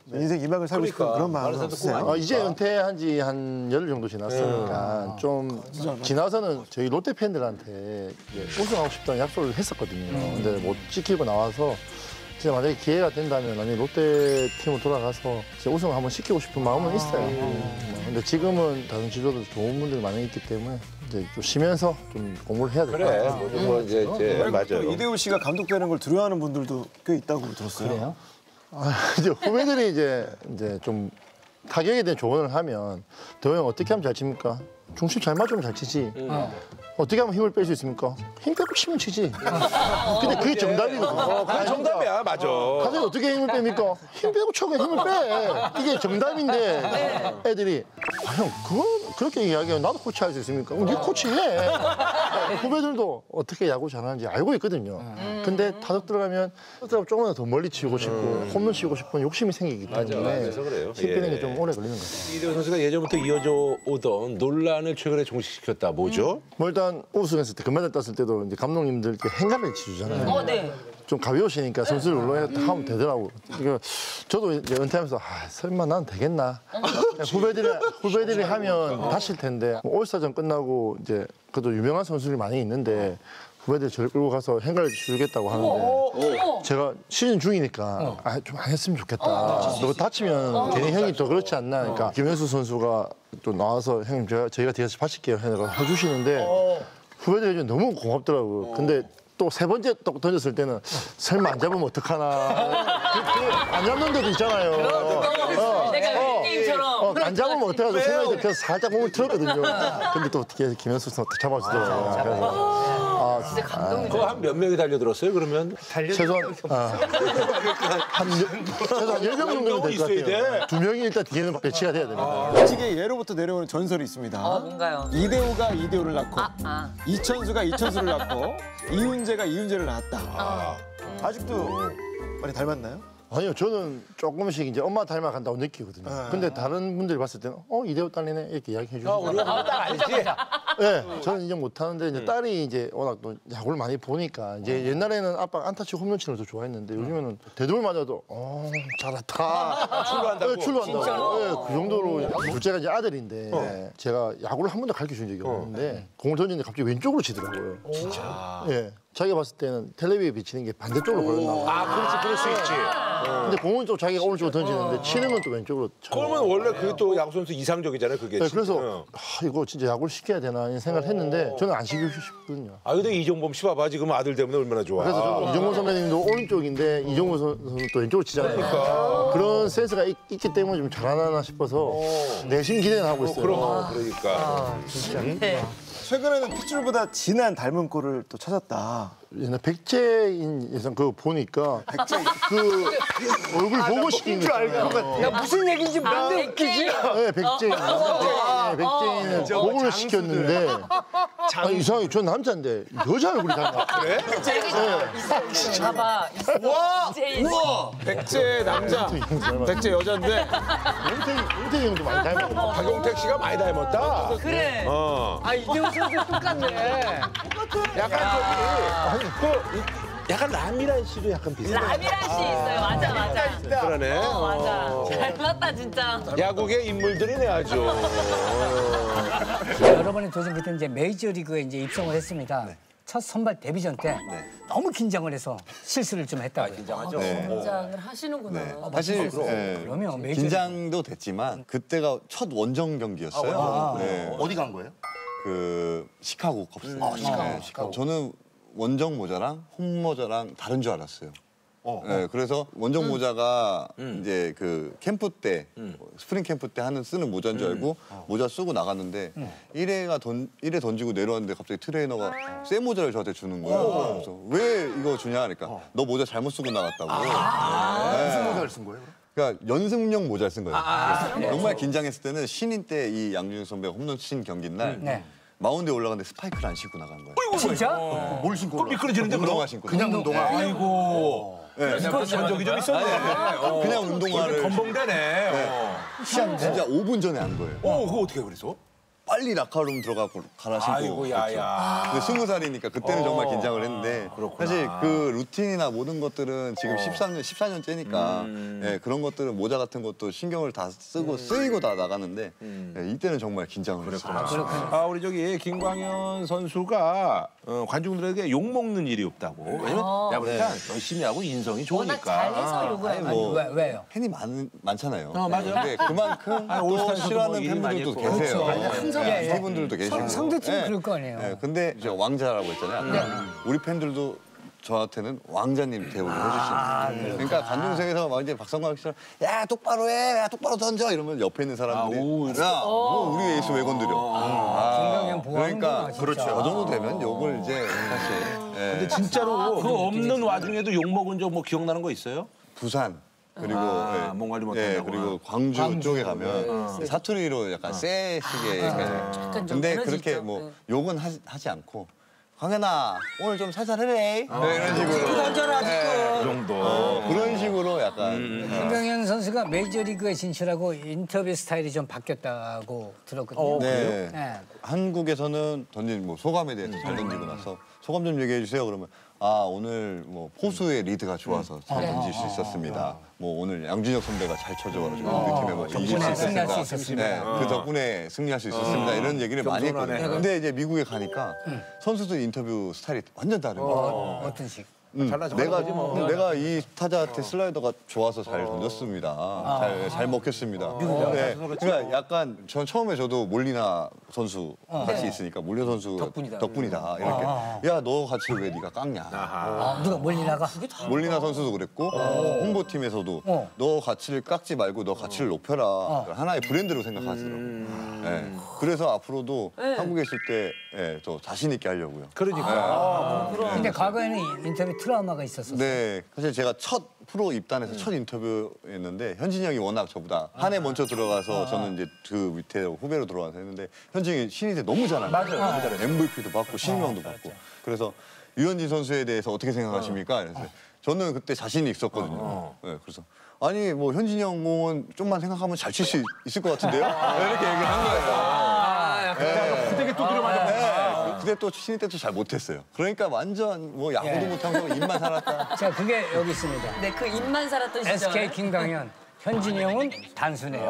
인생 2막을 살고 싶은 그런 마음은 없으세요? 이제 은퇴한 지 한 열흘 정도 지났으니까 좀 지나서는 저희 롯데 팬들한테 우승하고 싶다는 약속을 했었거든요. 근데 못 지키고 나와서 진짜 만약에 기회가 된다면 나중에 롯데 팀으로 돌아가서 진짜 우승을 한번 시키고 싶은 마음은 있어요. 근데 지금은 다른 지도도 좋은 분들이 많이 있기 때문에 이제 좀 쉬면서 좀 공부를 해야 될 것 같아요. 그래, 뭐 이제 맞아요. 이대호 씨가 감독되는 걸 두려워하는 분들도 꽤 있다고 들었어요. 그래요? 이제 후배들이 이제 좀 타격에 대한 조언을 하면 대호 형 어떻게 하면 잘 칩니까? 중심 잘 맞으면 잘 치지. 어떻게 하면 힘을 뺄 수 있습니까? 힘 빼고 치면 치지. 근데 그게 정답이거든요. 그게 정답이야, 맞아. 가장 어떻게 힘을 뺍니까? 힘 빼고 쳐가 힘을 빼. 이게 정답인데 애들이 형 그건 그렇게 이야기하면 나도 코치할 수 있습니까? 네 코치해. 후배들도 어떻게 야구 잘하는지 알고 있거든요. 근데 타석 들어가면 조금만 더 멀리 치고 싶고 홈런 치고 싶은 욕심이 생기기 때문에 그래서 그래요. 힘 빼는 게 좀 오래 걸리는 것 같아요. 이대호 선수가 예전부터 이어져 오던 논란을 최근에 종식시켰다. 뭐죠? 뭐 일단 우승했을 때 금메달 땄을 때도 이제 감독님들께 행가를 치주잖아요. 네. 좀 가벼우시니까 선수를 올라하면 되더라고. 그러니까 저도 이제 은퇴하면서 설마 난 되겠나? 후배들이 하면 다칠 텐데 올스타전 끝나고 이제 그래도 유명한 선수들이 많이 있는데 후배들 저를 끌고 가서 행가를 주겠다고 하는데 제가 시즌 중이니까 좀 안 했으면 좋겠다. 너 다치면 괜히 형이 더 그렇지 않나. 그러니까 김현수 선수가 또 나와서 형님 저희가 뒤에서 바칠게요 해주시는데 후배들이 너무 고맙더라고요. 근데 또 세 번째 또 던졌을 때는 설마 안 잡으면 어떡하나. 안 잡는 데도 있잖아요. 안 잡으면 어떡하죠. 생각이 들어서 살짝 몸을 틀었거든요. 근데 또 뒤에서 김현수 선수가 잡아주더라고요. 그래서 진짜 감동이다. 그거 한 몇 명이 달려들었어요, 그러면? 최소한 한 10명 정도는 될 것 같아요. 2명이 일단 뒤에는 배치가 돼야 됩니다. 일찍이 예로부터 내려오는 전설이 있습니다. 뭔가요? 이대호가 이대호를 낳고 이천수가 이천수를 낳고 이훈재가 이훈재를 낳았다. 아직도 많이 닮았나요? 아니요, 저는 조금씩 이제 엄마 닮아간다고 느끼거든요. 근데 다른 분들이 봤을 때는 이대호 딸이네 이렇게 이야기해 주시고. 우리가 딸 아니지? 네, 저는 인정 못하는데 이제 딸이 이제 워낙 또 야구를 많이 보니까 이제 옛날에는 아빠가 안타 치고 홈런 치는 걸 더 좋아했는데 요즘에는 대돌 맞아도 잘했다. 출루한다고? 네, 출루한다고. 네, 그 정도로 둘째가 이제 아들인데 제가 야구를 한 번도 가르쳐준 적이 없는데 공을 던지는데 갑자기 왼쪽으로 치더라고요. 진짜? 예. 자기가 봤을 때는 텔레비에 비치는 게 반대쪽으로 보였나 봐. 그렇지, 그럴 수 있지. 근데 공은 또 자기가 오른쪽으로 던지는데 치는 건 또 왼쪽으로 쳐. 그러면 원래 그게 또 야구 선수 이상적이잖아요, 그게. 네, 그래서 이거 진짜 야구를 시켜야 되나 이런 생각을 했는데 저는 안 시키고 싶거든요. 근데 이종범 씨 봐봐, 지금 아들 때문에 얼마나 좋아. 그래서 저도 이종범 선배님도 오른쪽인데 이종범 선수는 또 왼쪽으로 치잖아요. 그러니까. 그런 센스가 있기 때문에 좀 잘하나 싶어서 내심 기대는 하고 있어요. 그러니까. 진짜. 최근에는 핏줄보다 진한 닮은 꼴을 또 찾았다. 옛날 백제인 예전 그거 보니까 그 얼굴 보고 시킨 줄 알 것 같아. 야, 무슨 얘기인지 뭔데 웃기지? 네, 백제인. 백제인을 목을 시켰는데 이상하게 전 남자인데 여자 얼굴이 닮아. 그래? 봐봐. 우와! 백제 남자, 백제 여자인데. 윤태기 형도 많이 닮았고. 박용택 씨가 많이 닮았다. 그래. 이대호 선수 똑같네. 약간 약간 라미란 씨도 약간 비슷해. 라미란 씨 있어요. 맞아. 그러네. 맞아. 잘 봤다 진짜. 야구계 인물들이네 아주. 여러 번의 도전 끝에 이제 메이저리그에 이제 입성을 했습니다. 첫 선발 데뷔전 때 너무 긴장을 해서 실수를 좀 했다고요. 긴장하죠. 긴장을 하시는구나. 사실 그러면 메이저리그. 긴장도 됐지만 그때가 첫 원정 경기였어요. 어디 간 거예요? 그 시카고 컵스. 시카고. 저는 원정 모자랑 홈 모자랑 다른 줄 알았어요. 네, 그래서 원정 모자가 이제 그 캠프 때 스프링 캠프 때 쓰는 모자인 줄 알고 모자 쓰고 나갔는데 1회 던지고 내려왔는데 갑자기 트레이너가 새 모자를 저한테 주는 거예요. 그래서 왜 이거 주냐 하니까 너 모자 잘못 쓰고 나갔다고. 무슨 모자를 쓴 거예요? 그러니까 연습용 모자를 쓴 거예요. 정말 긴장했을 때는 신인 때 이 양준혁 선배가 홈런 친 경기인 날 마운드에 올라갔는데 스파이크를 안 신고 나간 거예요. 진짜? 뭘 신고 올라? 미끄러지는데 운동화 신고. 그냥 운동화? 아이고. 그런 적이 좀 있었네. 그냥 운동화를. 건봉대네. 시합 진짜 5분 전에 한 거예요. 그거 어떻게 그래서? 빨리 라커룸 들어가고 갈아 신고. 아이고, 야야. 근데 20살이니까 그때는 정말 긴장을 했는데 사실 그 루틴이나 모든 것들은 지금 14년째니까 예, 그런 것들은 모자 같은 것도 신경을 다 쓰이고 다 나가는데 예, 이때는 정말 긴장을 했어요. 우리 저기 김광현 선수가 관중들에게 욕 먹는 일이 없다고. 왜냐면 내가 보니까 열심히 하고 인성이 좋으니까. 워낙 잘해서 욕을 아니, 뭐 왜요? 팬이 많잖아요. 맞아요. 근데 그만큼 또 올스타에서도 싫어하는 뭐 일이 많이 팬분들도 했고. 계세요. 그렇죠. 이분들도 계시고. 상대팀은 예. 그럴 거 아니에요. 예, 근데 이제 왕자라고 했잖아요. 아까. 우리 팬들도 저한테는 왕자님 대우를 해주시는. 그러니까 관중석에서 막 이제 박성광 씨처럼 야 똑바로 해, 야 똑바로 던져 이러면 옆에 있는 사람들이 야, 우리 에이스 왜 건드려? 김광현 그러니까 그렇죠. 저 정도 되면 욕을 이제 사실. 예. 근데 진짜로 그 없는 와중에도 욕 먹은 적 뭐 기억나는 거 있어요? 부산. 그리고 몸 관리 예, 못한다고. 그리고 광주 쪽에 가면 사투리로 약간 세시게 약간 좀 근데 에너지 그렇게 있죠. 뭐 욕은 하지 않고 광현아 오늘 좀 살살 해래 이런 식으로 던져라 예, 그 정도. 그런 식으로 약간 김광현 선수가 메이저리그에 진출하고 인터뷰 스타일이 좀 바뀌었다고 들었거든요. 네. 네. 한국에서는 던진 뭐 소감에 대해서 잘 던지고 나서 소감 좀 얘기해 주세요 그러면 아 오늘 뭐 포수의 리드가 좋아서 잘 던질 수 있었습니다. 뭐 오늘 양준혁 선배가 잘 쳐줘가지고 우리 팀에 뭐 이길 수 있었습니다. 네, 그 덕분에 승리할 수 있었습니다. 이런 얘기를 많이 했거든요. 근데 이제 미국에 가니까 선수들 인터뷰 스타일이 완전 다른 거예요. 어떤 식? 내가 이 타자한테 슬라이더가 좋아서 잘 던졌습니다. 잘 먹혔습니다. 네, 그러니까 약간 전 처음에 저도 몰리나 선수 같이 있으니까 몰리나 선수 덕분이다 이렇게 야 너 같이 왜 네가 깎냐. 누가 몰리나가? 몰리나 선수도 그랬고 홍보팀에서도 너 가치를 깎지 말고 너 가치를 높여라. 하나의 브랜드로 생각하시더라고요. 네. 그래서 앞으로도 한국에 있을 때 더 자신 있게 하려고요. 그러니까. 근데 과거에는 인터뷰 트라우마가 있었어요. 네, 사실 제가 첫 프로 입단해서 첫 인터뷰였는데 현진이 형이 워낙 저보다 한 해 먼저 들어가서 저는 이제 그 밑에 후배로 들어가서 했는데 현진이 신인 때 너무 잘하는 거예요. 너무 잘해요. MVP도 받고 신인왕도 받고. 그래서 유현진 선수에 대해서 어떻게 생각하십니까? 그래서 저는 그때 자신이 있었거든요. 네, 그래서 아니 뭐 현진이 형 공은 좀만 생각하면 잘 칠 수 있을 것 같은데요? 이렇게 얘기를 한 거예요. 그때 또 들어맞았네. 근데 또 신인 때도 잘 못했어요. 그러니까 완전 뭐 야구도 못하고 입만 살았다. 자, 그게 여기 있습니다. 네, 그 입만 살았던 시절. SK 김광현. 현진이 형은 단순해요.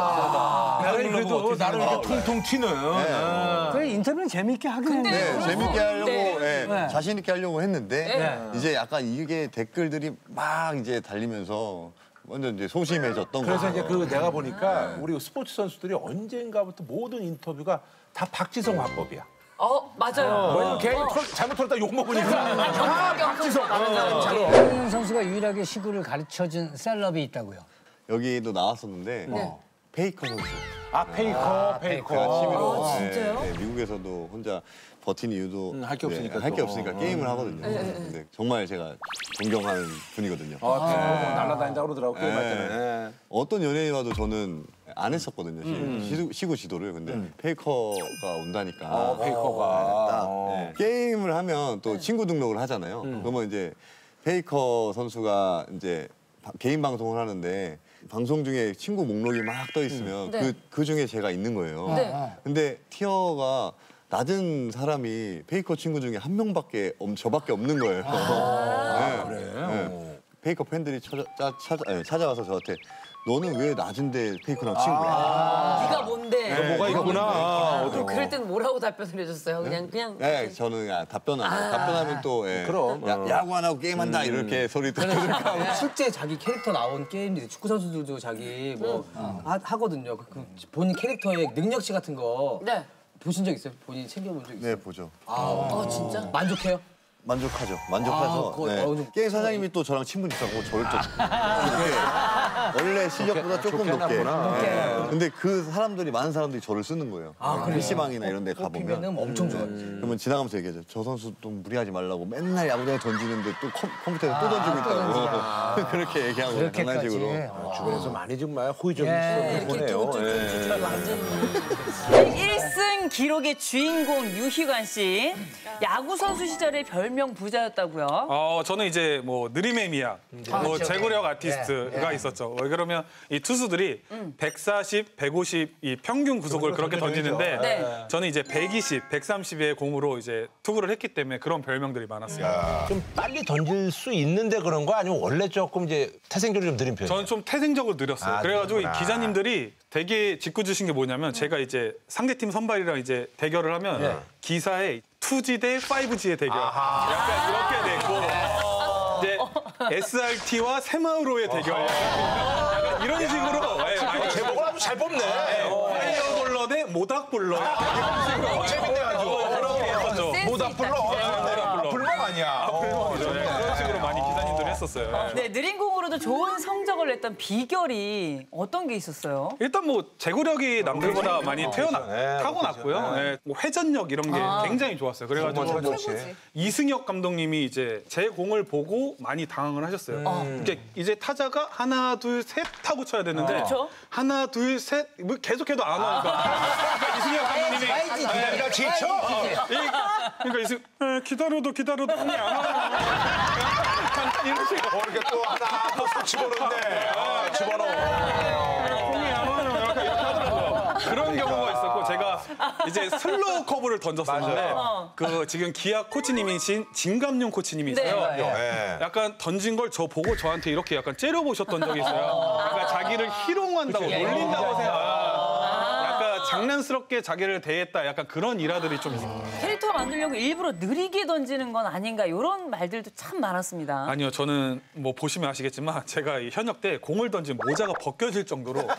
나는 그래도 나를 이렇게 통통 튀는. 그 인터뷰는 재밌게 하긴 했는데. 네, 재밌게 하려고 자신 있게 하려고 했는데 이제 약간 이게 댓글들이 막 이제 달리면서 완전 이제 소심해졌던 거예요. 그래서 이제 그 내가 보니까 우리 스포츠 선수들이 언젠가부터 모든 인터뷰가 다 박지성 화법이야. 맞아요. 왜냐면 걔 잘못 털었다 욕 먹으니까. 박지성. 김광현 선수가 유일하게 시구를 가르쳐준 셀럽이 있다고요. 여기도 나왔었는데 페이커 선수. 페이커. 제가 취미로 진짜요? 미국에서도 혼자 버틴 이유도 할 게 없으니까 할 게 없으니까 게임을 하거든요. 근데 정말 제가 존경하는 분이거든요. 날라다닌다고 그러더라고 게임할 때는. 어떤 연예인 와도 저는 안 했었거든요. 시구 지도를. 근데 페이커가 온다니까. 페이커가. 게임을 하면 또 친구 등록을 하잖아요. 그러면 이제 페이커 선수가 이제 개인 방송을 하는데 방송 중에 친구 목록이 막 떠 있으면 그 중에 제가 있는 거예요. 근데 티어가 낮은 사람이 페이커 친구 중에 한 명밖에 저밖에 없는 거예요. 그래? 페이커 팬들이 찾아와서 저한테 너는 왜 낮은데 페이커랑 친구야? 네가 뭔데? 뭐가 있구나. 그럼 그럴 땐 뭐라고 답변을 해줬어요? 그냥. 네, 저는 답변하면 또 그럼 야구 안 하고 게임한다 이렇게 소리 들으니까 실제 자기 캐릭터 나온 게임들이 축구 선수들도 자기 뭐 하거든요. 그 본인 캐릭터의 능력치 같은 거 보신 적 있어요? 본인이 챙겨본 적 있어요? 네, 보죠. 진짜? 만족해요? 만족하죠. 게임 사장님이 또 저랑 친분이 있었고 저를 또 원래 실력보다 조금 높게. 근데 그 사람들이 많은 사람들이 저를 쓰는 거예요. PC방이나 이런 데 가보면 엄청 좋아요. 그러면 지나가면서 얘기하죠. 저 선수 또 무리하지 말라고 맨날 야구장에 던지는데 또 컴퓨터에서 또 던지고 있다고. 그렇게 얘기하고 장난식으로. 주변에서 많이 정말 호의적인 시선을 보내요. 완전히. 1승 멋진 기록의 주인공 유희관 씨. 야구 선수 시절에 별명 부자였다고요? 저는 이제 뭐 느림의 미학, 뭐 제구력 아티스트가 있었죠. 왜 그러면 이 투수들이 140, 150 이 평균 구속을 그렇게 던지는데 저는 이제 120, 130의 공으로 이제 투구를 했기 때문에 그런 별명들이 많았어요. 좀 빨리 던질 수 있는데 그런 거 아니면 원래 조금 이제 태생적으로 좀 느린 편이에요? 저는 좀 태생적으로 느렸어요. 그래가지고 이 기자님들이 되게 짓궂으신 게 뭐냐면 제가 이제 상대팀 선발이랑 이제 대결을 하면 기사에 2G 대 5G의 대결 약간 이렇게 되고 이제 SRT와 새마을호의 대결 약간 이런 식으로 제목을 아주 잘 뽑네. 파이어볼러 대 모닥불러 이런 식으로 재밌네 아주. 모닥불러. 불멍 아니야. 불멍이죠. 그런 식으로 많이 기자님들 했었어요. 네, 느린 공으로도 좋은 성적을 냈던 비결이 어떤 게 있었어요? 일단 뭐 제구력이 남들보다 많이 타고났고요. 네, 뭐 회전력 이런 게 굉장히 좋았어요. 그래가지고 이승엽 감독님이 이제 제 공을 보고 많이 당황을 하셨어요. 이게 이제 타자가 하나, 둘, 셋 타고 쳐야 되는데 하나, 둘, 셋 뭐 계속해도 안 오니까 이승엽 감독님이 기다리다 지쳐. 그러니까 기다려도 공이 안 와요. 이런 식으로. 이렇게 또 하나 또 집어넣는데. 집어넣어. 공이 안 와요. 약간 이렇게 하더라고요. 그런 경우가 있었고 제가 이제 슬로우 커브를 던졌었는데 그 지금 기아 코치님이신 진감용 코치님이 있어요. 약간 던진 걸 저 보고 저한테 이렇게 약간 째려보셨던 적이 있어요. 약간 자기를 희롱한다고 놀린다고 생각. 장난스럽게 자기를 대했다 약간 그런 일화들이 좀 있어요. 캐릭터 만들려고 일부러 느리게 던지는 건 아닌가 이런 말들도 참 많았습니다. 아니요, 저는 뭐 보시면 아시겠지만 제가 이 현역 때 공을 던지면 모자가 벗겨질 정도로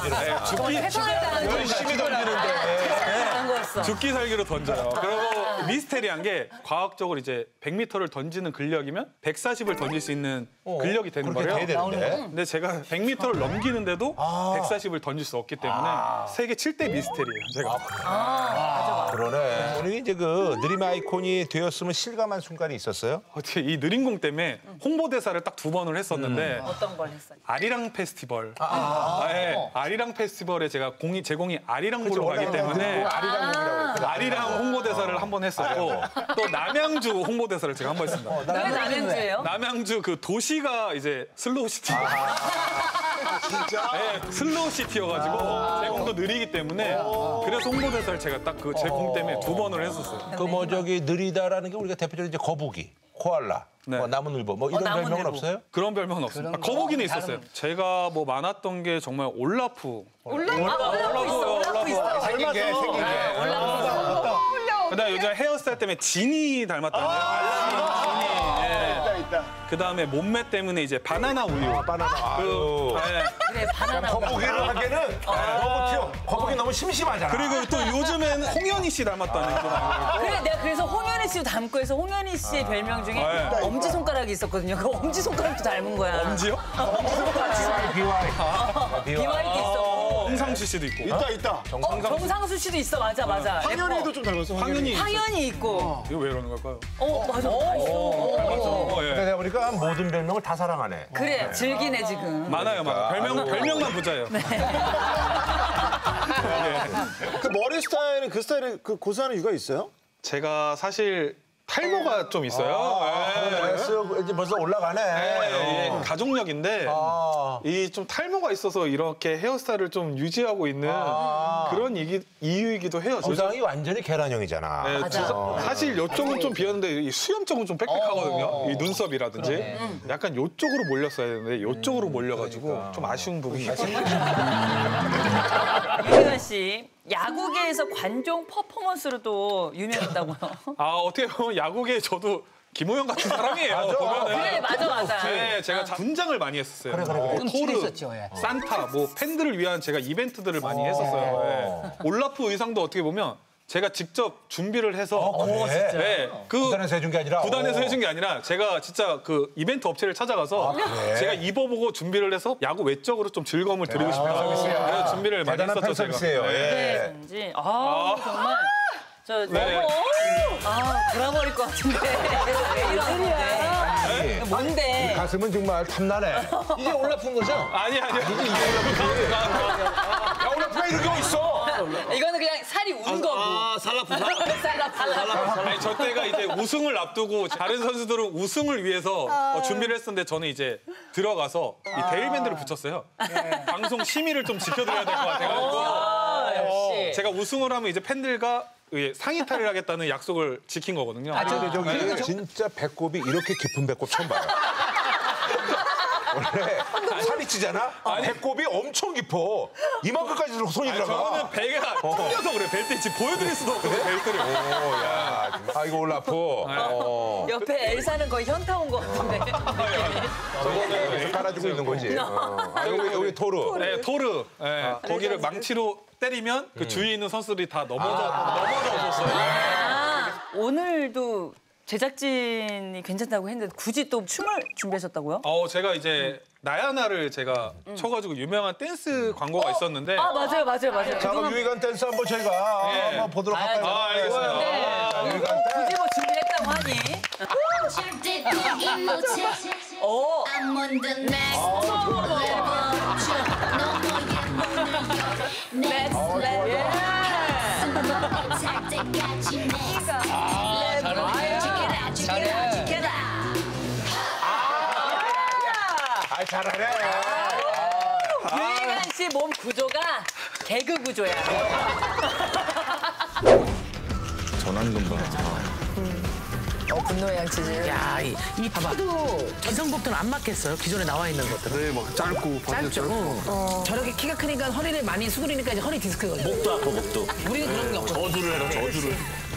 열심히 던지는데 죽기 살기로 던져요. 그리고 미스테리한 게 과학적으로 이제 100m를 던지는 근력이면 140을 던질 수 있는 근력이 되는 거예요. 근데 제가 100m를 넘기는데도 140을 던질 수 없기 때문에 세계 7대 미스테리예요, 제가. 그러네. 우리 이제 그 느림 아이콘이 되었으면 실감한 순간이 있었어요? 어떻게 이 느린 공 때문에 홍보대사를 딱 2번을 했었는데 어떤 걸 했어요? 아리랑 페스티벌. 아리랑 페스티벌에 제가 제 공이 아리랑으로 가기 때문에 아리랑 홍보대사를 한 번 했었고 또 남양주 홍보대사를 제가 한 번 했습니다. 왜 남양주예요? 남양주 그 도시가 이제 슬로우시티. 진짜? 네, 슬로우시티여가지고 제 공도 느리기 때문에 그래서 홍보대사를 제가 딱 그 제 공 때문에 2번을 했었어요. 그 뭐 저기 느리다라는 게 우리가 대표적으로 이제 거북이, 코알라, 뭐 나무늘보 뭐 이런 별명은 없어요? 그런 별명은 없습니다. 거북이는 있었어요. 제가 뭐 많았던 게 정말 올라프. 올라프 있어. 생긴 게. 그다음에 요즘 헤어스타일 때문에 진이 닮았다는 그다음에 몸매 때문에 이제 바나나 우유. 바나나. 그래, 바나나 우유. 거북이를 하기에는 너무 튀어. 거북이 너무 심심하잖아. 그리고 또 요즘엔 홍현희 씨 닮았다는 거. 그래, 내가 그래서 홍현희 씨도 닮고 해서 홍현희 씨의 별명 중에 엄지손가락이 있었거든요. 그 엄지손가락도 닮은 거야. 엄지요? 비와이도 있어. 홍상수 씨도 있고. 있다. 정상수 씨도 있어. 맞아. 황현희도 좀 닮았어. 황현희 있고. 이거 왜 이러는 걸까요? 맞아. 내가 보니까 모든 별명을 다 사랑하네. 그래, 즐기네 지금. 많아요. 별명만 부자예요. 그 머리 스타일은 그 스타일을 고수하는 이유가 있어요? 제가 사실 탈모가 좀 있어요. 이제 벌써 올라가네. 가족력인데 이 좀 탈모가 있어서 이렇게 헤어스타일을 좀 유지하고 있는 그런 이유이기도 해요. 조상이 완전히 계란형이잖아. 네, 사실 이쪽은 좀 비었는데 이 수염 쪽은 좀 빽빽하거든요. 이 눈썹이라든지 약간 이쪽으로 몰렸어야 되는데 이쪽으로 몰려가지고 좀 아쉬운 부분이 있어요. 유희관 씨. 야구계에서 관종 퍼포먼스로도 유명했다고요? 어떻게 보면 야구계에 저도 김호영 같은 사람이에요. 보면은. 그래, 맞아. 네, 제가 분장을 많이 했었어요. 그래. 토르, 산타, 뭐 팬들을 위한 제가 이벤트들을 많이 했었어요. 올라프 의상도 어떻게 보면 제가 직접 준비를 해서 구단에서 해준 게 아니라 구단에서 해준 게 아니라 제가 진짜 그 이벤트 업체를 찾아가서 제가 입어보고 준비를 해서 야구 외적으로 좀 즐거움을 드리고 싶어서 그래서 준비를 많이 했었죠. 서비스예요. 정말 저 너무 돌아버릴 것 같은데 왜 이러는데 뭔데? 가슴은 정말 탐나네. 이게 올라픈 거죠? 아니. 야 올라프가 이런 거 있어. 이거는 그냥 살이 우는 거고. 살라프. 아니, 저 때가 이제 우승을 앞두고 다른 선수들은 우승을 위해서 준비를 했었는데 저는 이제 들어가서 이 데일밴드를 붙였어요. 방송 심의를 좀 지켜드려야 될 것 같아가지고 제가 우승을 하면 이제 팬들과 상의 탈의를 하겠다는 약속을 지킨 거거든요. 근데 저기 진짜 배꼽이 이렇게 깊은 배꼽 처음 봐요. 원래 살이 찌잖아? 배꼽이 엄청 깊어. 이만큼까지 손이 들어가. 저는 배가 뚫려서 그래. 벨트 지금 보여드릴 수도 없거든, 벨트를. 야, 이거 올라프. 옆에 엘사는 거의 현타 온 것 같은데. 저거는 계속 깔아주고 있는 거지. 여기 토르. 네, 토르. 네, 거기를 망치로 때리면 그 주위에 있는 선수들이 다 넘어졌어요. 오늘도 제작진이 괜찮다고 했는데 굳이 또 춤을 준비하셨다고요? 제가 이제 나야나를 제가 쳐가지고 유명한 댄스 광고가 있었는데. 맞아요. 자, 그럼 유희관 댄스 한번 저희가 한번 보도록 할까요? 알겠습니다. 네. 굳이 뭐 준비했다고 하니? 잘하네. 유희관 씨 몸 구조가 개그 구조야. 전환근방. 분노의 양치질. 야, 이 봐도 기성복도는 안 맞겠어요? 기존에 나와 있는 것들은. 막 짧고 짧죠. 저렇게 키가 크니까 허리를 많이 수그리니까 이제 허리 디스크가 걸려. 목도 아파, 목도. 우리는 그런 게 없어. 저주를 해라, 저주를.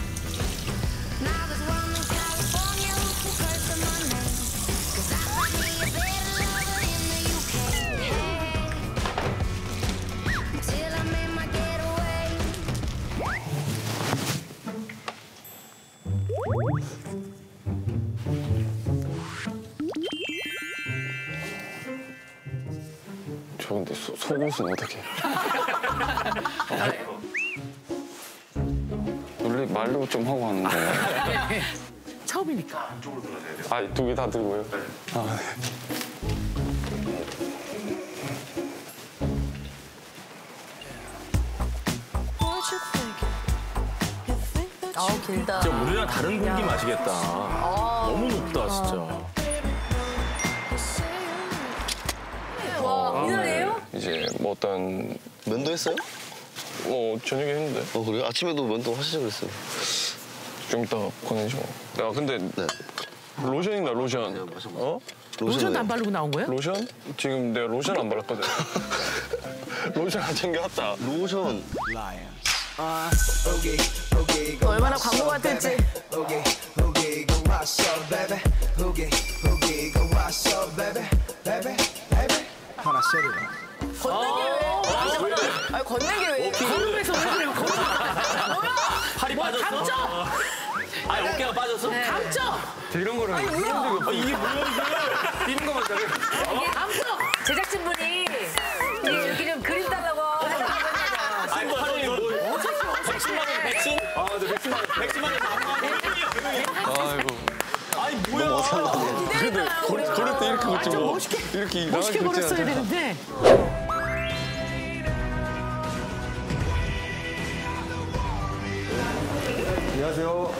저 근데 속옷은 어떻게 해요? 원래 말로 좀 하고 하는데. 처음이니까. 두 개 다 들고요? 네. 길다. 진짜 우리랑 다른 공기 마시겠다. 너무 높다, 진짜. 와, 이날이에요? 이제 뭐 어떤 면도 했어요? 저녁에 했는데. 그래요? 아침에도 면도 하시자 그랬어요. 좀 이따 보내줘. 야, 근데 로션이다, 로션. 로션도 안 바르고 나온 거예요? 로션? 지금 내가 로션 안 발랐거든. 로션 안 챙겨왔다. 로션. 얼마나 광고 같을지. 걷는 게 왜? 걸음에서 왜 그래요? 팔이 빠졌어? 감죠? 어깨가 빠졌어? 감죠? 이런 거를 아니, 뭐야? 이게 뭐야, 이게? 뛰는 것만 잘해. 감죠? 제작진분이 이렇게 좀 그림 달라고 하셨다고 아니, 팔이 뭐, 백신만이 백신? 백신만이 아이고. 아니, 뭐야. 근데 걸을 때 이렇게 걷지 뭐. 이렇게 멋있게 걸었어야 되는데. 안녕하세요.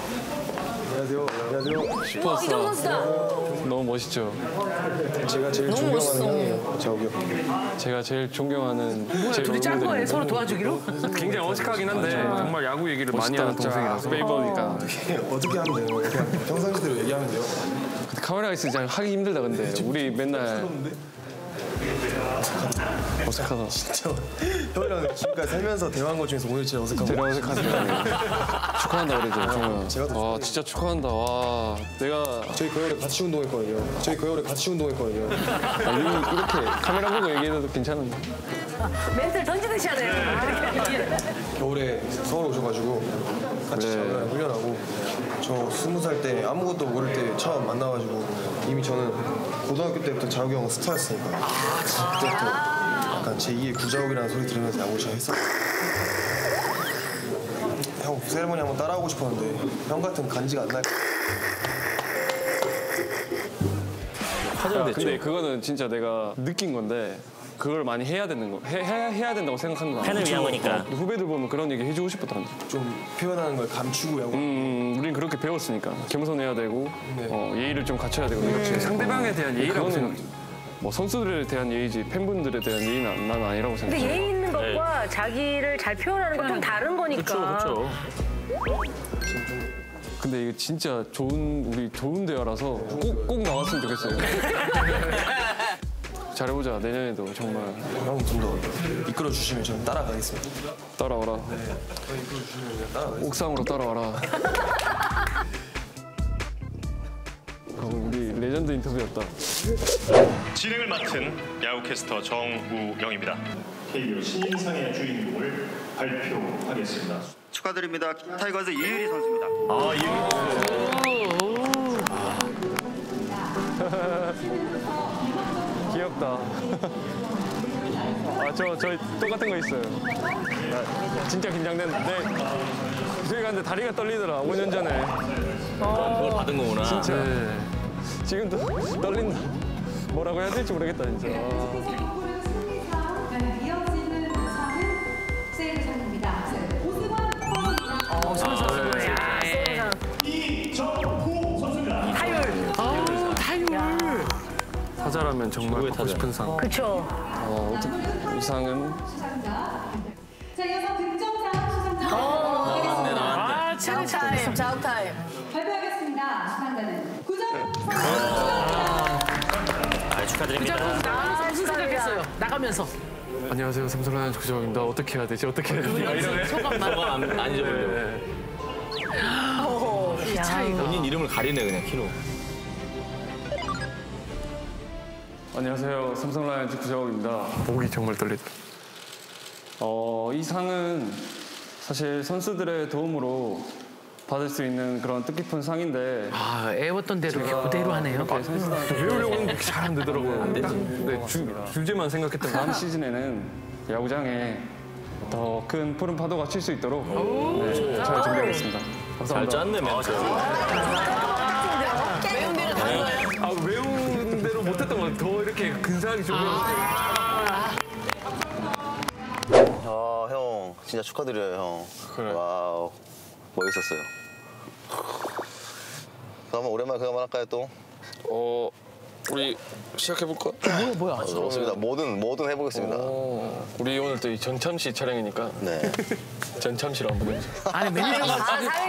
이정 선수다. 너무 멋있죠? 제가 제일 너무 존경하는 멋있어. 형이에요. 저기요. 제가 제일 존경하는 뭐야, 둘이 짠 거예요? 서로 도와주기로? 굉장히 어색하긴 한데 정말 야구 얘기를 많이 하는 동생이라서 페이버니까 어떻게 하면 돼요? 그냥 평상시대로 얘기하면 돼요? 카메라가 있으면 하기 힘들다. 근데 우리 맨날 어색하다. 진짜 형이랑 지금까지 살면서 대화한 것 중에서 오늘 제일 어색한 거. 제일 어색하세요. 축하한다 그래도 정말. 와 진짜 축하한다. 와 내가 저희 겨울에 같이 운동했거든요. 이렇게 카메라 보고 얘기해도 괜찮은데. 멘트를 던지듯이 하네. 겨울에 서울 오셔가지고 같이 작업을 훈련하고 저 20살 때 아무것도 모를 때 처음 만나가지고 이미 저는 고등학교 때부터 자욱이 형 스타였으니까 그때부터 약간 제2의 구자욱이라는 소리 들으면서 야구 시작했어요. 형 세레머니 한번 따라하고 싶었는데 형 같은 간지가 안 날. 근데 그거는 진짜 내가 느낀 건데 그걸 많이 해야 된다고 생각하는 거야. 팬을 위한 거니까. 후배들 보면 그런 얘기 해주고 싶었다는 좀 표현하는 걸 감추고 야구. 우린 그렇게 배웠으니까 겸손해야 되고 예의를 좀 갖춰야 되고 이렇게. 상대방에 대한 예의라고 생각해. 뭐 선수들에 대한 예의지 팬분들에 대한 예의는 난 아니라고 생각해. 근데 예의 있는 것과 자기를 잘 표현하는 건 좀 다른 거니까. 그렇죠. 근데 이게 진짜 우리 좋은 대화라서 꼭 나왔으면 좋겠어요. 잘해보자. 내년에도 정말. 형 좀 더 이끌어 주시면 저는 따라가겠습니다. 따라와라. 이끌어 주시면 따라가겠습니다. 옥상으로 따라와라. 우리 레전드 인터뷰였다. 진행을 맡은 야구캐스터 정우영입니다. KBO 신인상의 주인공을 발표하겠습니다. 축하드립니다. 타이거즈 이유리 선수입니다. 귀엽다. 저 똑같은 거 있어요. 진짜 긴장됐는데 저희가 근데 다리가 떨리더라. 5년 전에. 그걸 받은 거구나. 진짜. 지금도 떨린다. 뭐라고 해야 될지 모르겠다 진짜. 이정후 선수입니다. 타율. 타자라면 정말 받고 싶은 상. 그쵸. 이 상은 자, 이어서 득점상 수상자. 차우타임. 차우타임. 발표하겠습니다. 수상자는 9점 축하드립니다. 무슨 생각했어요? 나가면서. 안녕하세요. 삼성 라이온즈 구정입니다. 어떻게 해야 되지? 소감만. 안 잊어버려. 이 차이가. 본인 이름을 가리네 그냥 키로. 안녕하세요. 삼성 라이온즈 구정욱입니다. 목이 정말 떨리더라. 이 상은 사실 선수들의 도움으로 받을 수 있는 그런 뜻깊은 상인데. 애웠던 대로 그대로 하네요. 외우려고 하면 그렇게 잘 안 되더라고요. 안 되지. 네, 주제만 생각했던 다음 시즌에는 야구장에 더 큰 푸른 파도가 칠 수 있도록 잘 준비하겠습니다. 감사합니다. 잘 짰네, 멘트. 외운 대로 다 거예요. 외운 대로 못했던 건 더 이렇게 근사하게 준비했어요. 형 진짜 축하드려요 형. 그래. 와우 멋있었어요. 그러면 오랜만에 그거만 할까요 또? 우리 시작해볼까? 뭐야? 좋습니다. 뭐든 해보겠습니다. 우리 오늘 또 이 전참시 촬영이니까. 네. 전참시로 한번 해보자. 아니 매니저가.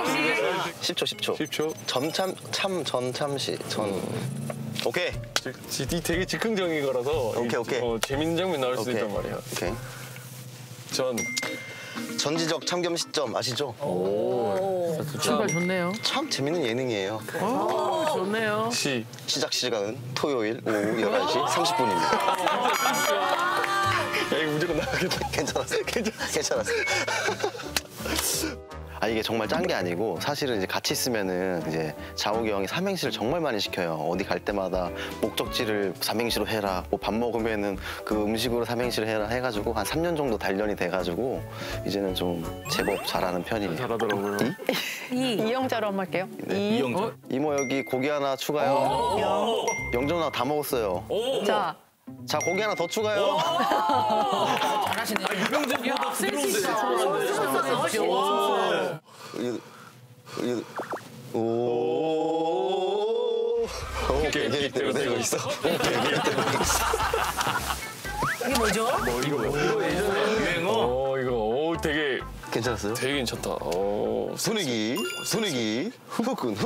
10초. 전참시. 오케이. 되게 즉흥적인 거라서. 오케이. 재밌는 장면 나올 수도 있단 말이야. 오케이. 전지적 참견 시점 아시죠? 출발 좋네요. 참 재밌는 예능이에요. 좋네요. 시작 시간은 토요일 오후 11시 30분입니다. 야, 이거 무조건 나가겠다. 괜찮았어. 이게 정말 짠 게 아니고 사실은 이제 같이 있으면은 이제 자욱이 형이 삼행시를 정말 많이 시켜요. 어디 갈 때마다 목적지를 삼행시로 해라. 뭐 밥 먹으면은 그 음식으로 삼행시를 해라 해가지고 한 3년 정도 단련이 돼가지고 이제는 좀 제법 잘하는 편이에요. 잘하더라고요. 이영자로 한번 할게요. 이모 여기 고기 하나 추가요. 영정 누나 다 먹었어요. 자 고기 하나 더 추가요. 잘하시네요. 유병재보다 센스 있어. 오케이 되고 있어. 이게 뭐죠? 이거 예전에 유행어. 이거 되게 괜찮았어요? 되게 괜찮다. 분위기 후끈.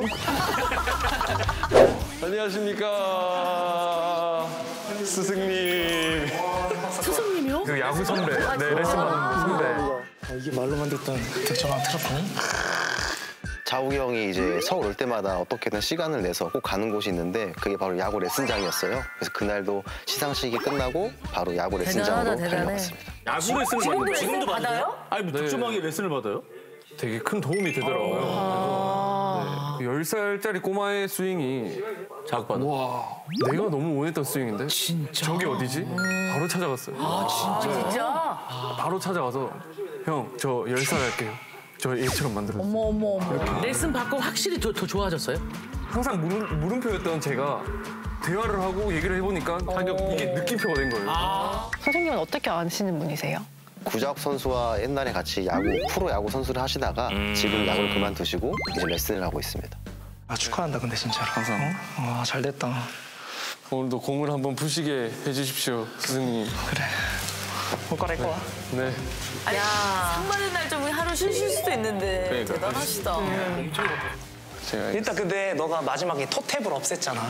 안녕하십니까 스승님. 스승님이요? 그 야구 선배. 네, 레슨 받는 선배. 이게 말로만 듣던 득점왕 트로피니? 자욱이 형이 이제 서울 올 때마다 어떻게든 시간을 내서 꼭 가는 곳이 있는데 그게 바로 야구 레슨장이었어요. 그래서 그날도 시상식이 끝나고 바로 야구 레슨장으로 달려갔습니다. 야구 레슨을 받는 지금도 받아요? 아니 뭐 득점왕이 레슨을 받아요? 되게 큰 도움이 되더라고요. 10살짜리 꼬마의 스윙이 자극받아. 와, 내가 너무 원했던 스윙인데? 진짜? 저기 어디지? 바로 찾아갔어요. 진짜? 바로 찾아가서 형, 저 10살 할게요. 저 얘처럼 만들어주세요. 어머. 레슨 받고 확실히 더 좋아졌어요? 항상 물음표였던 제가 대화를 하고 얘기를 해보니까 이게 느낌표가 된 거예요. 선생님은 어떻게 아시는 분이세요? 구자욱 선수와 옛날에 같이 프로 야구 선수를 하시다가 지금 야구를 그만두시고 이제 레슨을 하고 있습니다. 아, 축하한다 근데 진짜로. 감사합니다. 아, 잘 됐다. 오늘도 공을 한번 부시게 해주십시오, 스승님. 그래. 옷 갈아입고 와. 네. 아니, 상 받은 날 좀 하루 쉬실 수도 있는데 그러니까. 대단하시다. 일단 근데 너가 마지막에 토탭을 없앴잖아.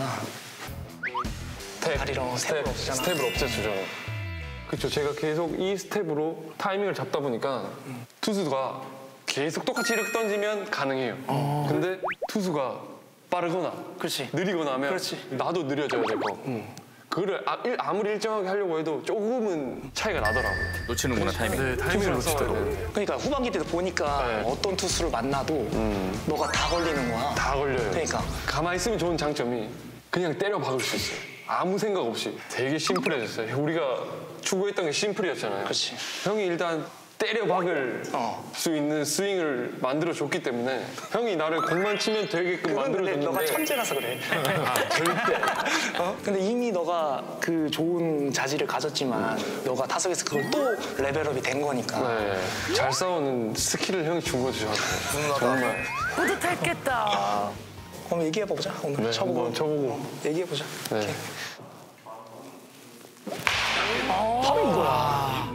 다리로 스텝을 없앴잖아. 스텝을 없앴죠, 저는. 그렇죠. 제가 계속 이 스텝으로 타이밍을 잡다 보니까 투수가 계속 똑같이 이렇게 던지면 가능해요. 근데 투수가 빠르거나 느리거나 하면 나도 느려져야 될 거고. 그거를 아무리 일정하게 하려고 해도 조금은 차이가 나더라고요. 놓치는구나, 타이밍. 네, 타이밍을 놓치더라고요. 그러니까 후반기 때도 보니까 어떤 투수를 만나도 너가 다 걸리는 거야. 다 걸려요. 그러니까. 가만히 있으면 좋은 장점이 그냥 때려 박을 수 있어요. 아무 생각 없이. 되게 심플해졌어요. 우리가 추구했던 게 심플이었잖아요. 그렇지. 형이 일단 때려 박을 수 있는 스윙을 만들어줬기 때문에 형이 나를 공만 치면 되게끔 만들어줬는데 너가 천재라서 그래. 절대. 근데 이미 너가 그 좋은 자질을 가졌지만 너가 타석에서 그걸 또 레벨업이 된 거니까. 네. 잘 싸우는 스킬을 형이 준 거죠, 저한테. 정말. 뿌듯했겠다. 그럼 얘기해보자. 오늘 네, 쳐보고. 한번 쳐보고. 얘기해보자. 네. 팝인 거야.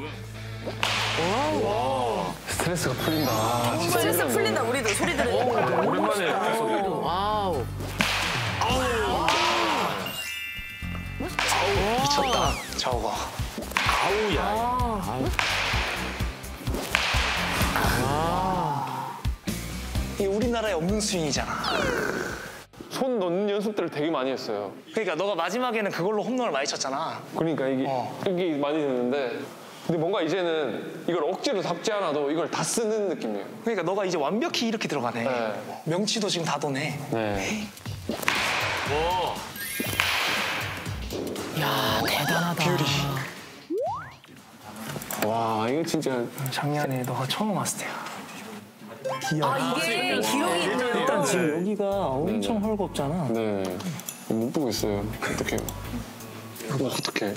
스트레스가 풀린다. 스트레스 풀린다, 우리도 소리 들으니까. 오랜만에 와우. 미쳤다. 저거. 아우야. 이게 우리나라에 없는 스윙이잖아. 손 넣는 연습들을 되게 많이 했어요. 그러니까 너가 마지막에는 그걸로 홈런을 많이 쳤잖아. 그러니까 이게 많이 됐는데 근데 뭔가 이제는 이걸 억지로 잡지 않아도 이걸 다 쓰는 느낌이에요. 그러니까 너가 이제 완벽히 이렇게 들어가네. 명치도 지금 다 도네. 네. 야, 대단하다. 뷰리. 와, 이거 진짜 작년에 너가 처음 왔을 때야. 아, 이게 기억이 있네요. 일단 지금 여기가 엄청 헐겁잖아. 네. 못 보고 있어요. 어떡해요. 어떡해.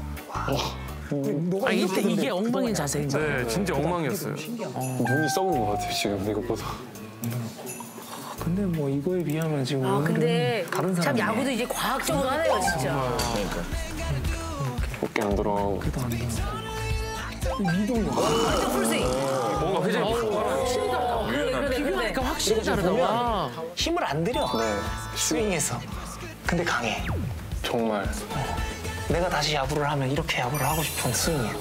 아, 이게 엉망인 자세인가? 네, 진짜 엉망이었어요. 눈이 썩은 것 같아요, 지금 이것보다. 근데 뭐 이거에 비하면 지금 아, 근데 다른 참 사람이네. 야구도 이제 과학적으로 하네요, 진짜. 어깨 안 돌아가고. 그래도 안 돼. 미동이 풀스윙. 뭔가 회전이 비교하니까 확실히 다르다. 와. 힘을 안 들여. 스윙에서. 근데 강해. 정말. 내가 다시 야구를 하면 이렇게 야구를 하고 싶은 스윙이야.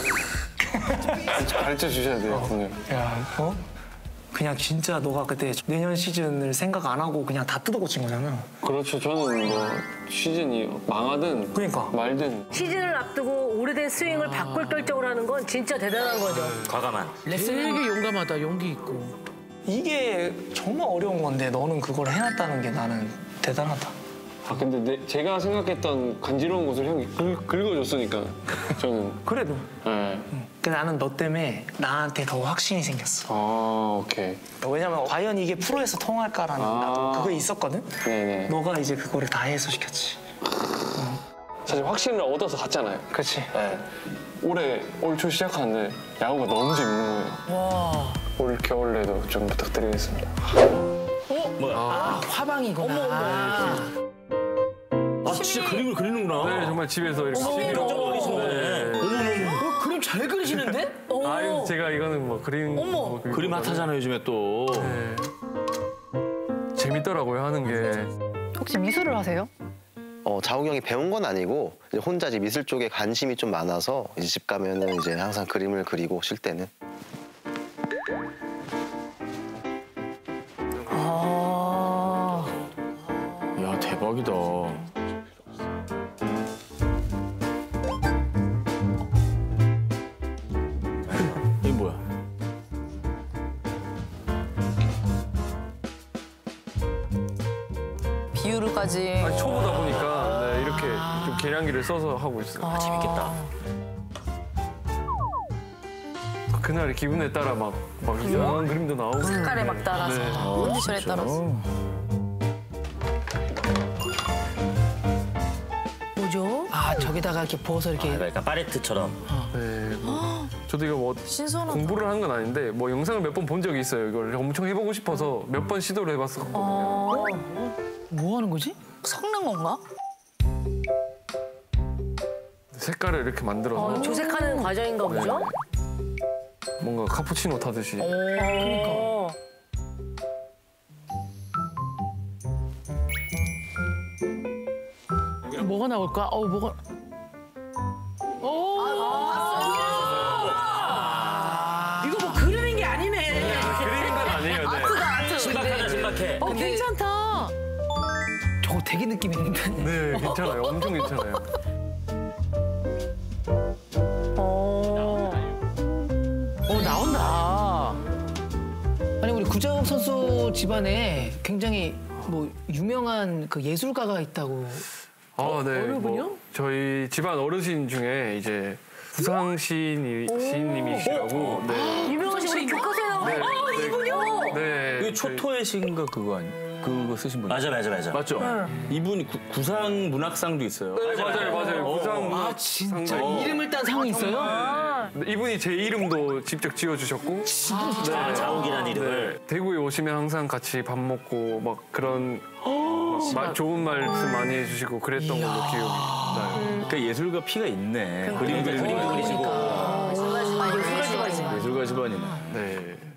가르쳐 주셔야 돼요, 오늘. 야, 그냥 진짜 너가 그때 내년 시즌을 생각 안 하고 그냥 다 뜯어고친 거잖아. 그렇죠. 저는 뭐 시즌이 망하든 말든 시즌을 앞두고 오래된 스윙을 바꿀 결정을 하는 건 진짜 대단한 거죠. 과감한. 되게 용감하다, 용기 있고. 이게 정말 어려운 건데 너는 그걸 해놨다는 게 나는 대단하다. 아 근데 제가 생각했던 간지러운 것을 형이 긁어줬으니까 저는 그래도. 네. 근데 나는 너 때문에 나한테 더 확신이 생겼어. 아 오케이. 왜냐면 과연 이게 프로에서 통할까라는 나도 그게 있었거든. 네네. 너가 이제 그거를 다 해소시켰지. 사실 확신을 얻어서 갔잖아요. 그렇지. 네. 올 초 시작하는데 야구가 너무 재밌는 거예요. 와. 올 겨울에도 좀 부탁드리겠습니다. 뭐야? 아, 화방이구나. 아, 진짜 그림을 그리는구나. 네, 정말 집에서 이렇게 시비로. 어머머머. 그림 잘 그리시는데? 아유, 제가 이거는 뭐 그림. 어머. 그림 핫하잖아요, 요즘에 또. 네. 재밌더라고요, 하는 게. 혹시 미술을 하세요? 자욱이 형이 배운 건 아니고 이제 혼자 이제 미술 쪽에 관심이 좀 많아서 이제 집 가면은 이제 항상 그림을 그리고 쉴 때는. 야, 대박이다. 이게 뭐야? 비율까지. 아니, 초보다 보니까 네, 이렇게 좀 계량기를 써서 하고 있어요. 아, 재밌겠다. 그날의 기분에 따라 막 이상한 그림도 나오고. 색깔에 막 따라서. 네. 컨디션에 따라서. 아 저기다가 이렇게 부어서 이렇게. 그러니까 파레트처럼. 네. 저도 이거 뭐 신선하다. 공부를 하는 건 아닌데 뭐 영상을 몇 번 본 적이 있어요. 이걸 엄청 해보고 싶어서 몇 번 시도를 해봤었거든요. 뭐 하는 거지? 섞는 건가? 색깔을 이렇게 만들어서 조색하는 과정인가 보죠? 뭔가 카푸치노 타듯이. 그러니까. 뭐가 나올까? 뭐가. 이거 뭐 그리는 게 아니네. 그리는 건 아니에요. 네. 아트다. 신박하다, 신박해. 괜찮다. 저거 되게 느낌 있는데. 네, 괜찮아요. 엄청 괜찮아요. 나온다. 아니 우리 구자욱 선수 집안에 굉장히 뭐 유명한 그 예술가가 있다고. 네. 어느 분이요? 저희 집안 어르신 중에 이제 부상 시인님이시라고. 네. 유명하신 우리 교과서에 나오는 이분이요? 네. 이거 초토의 시인가 그거 아니? 그거 쓰신 분. 맞아. 맞죠? 이분이 구상 문학상도 있어요. 네, 맞아요. 구상 진짜 이름을 딴 상이 있어요? 네, 이분이 제 이름도 직접 지어주셨고. 자욱이라는 이름을. 네, 대구에 오시면 항상 같이 밥 먹고 막 그런 좋은 말씀 많이 해주시고 그랬던 걸로 기억이 나요. 그러니까 예술가 피가 있네. 그림도 그리시고. 예술가 집안이네. 예술가 집안이네. 네.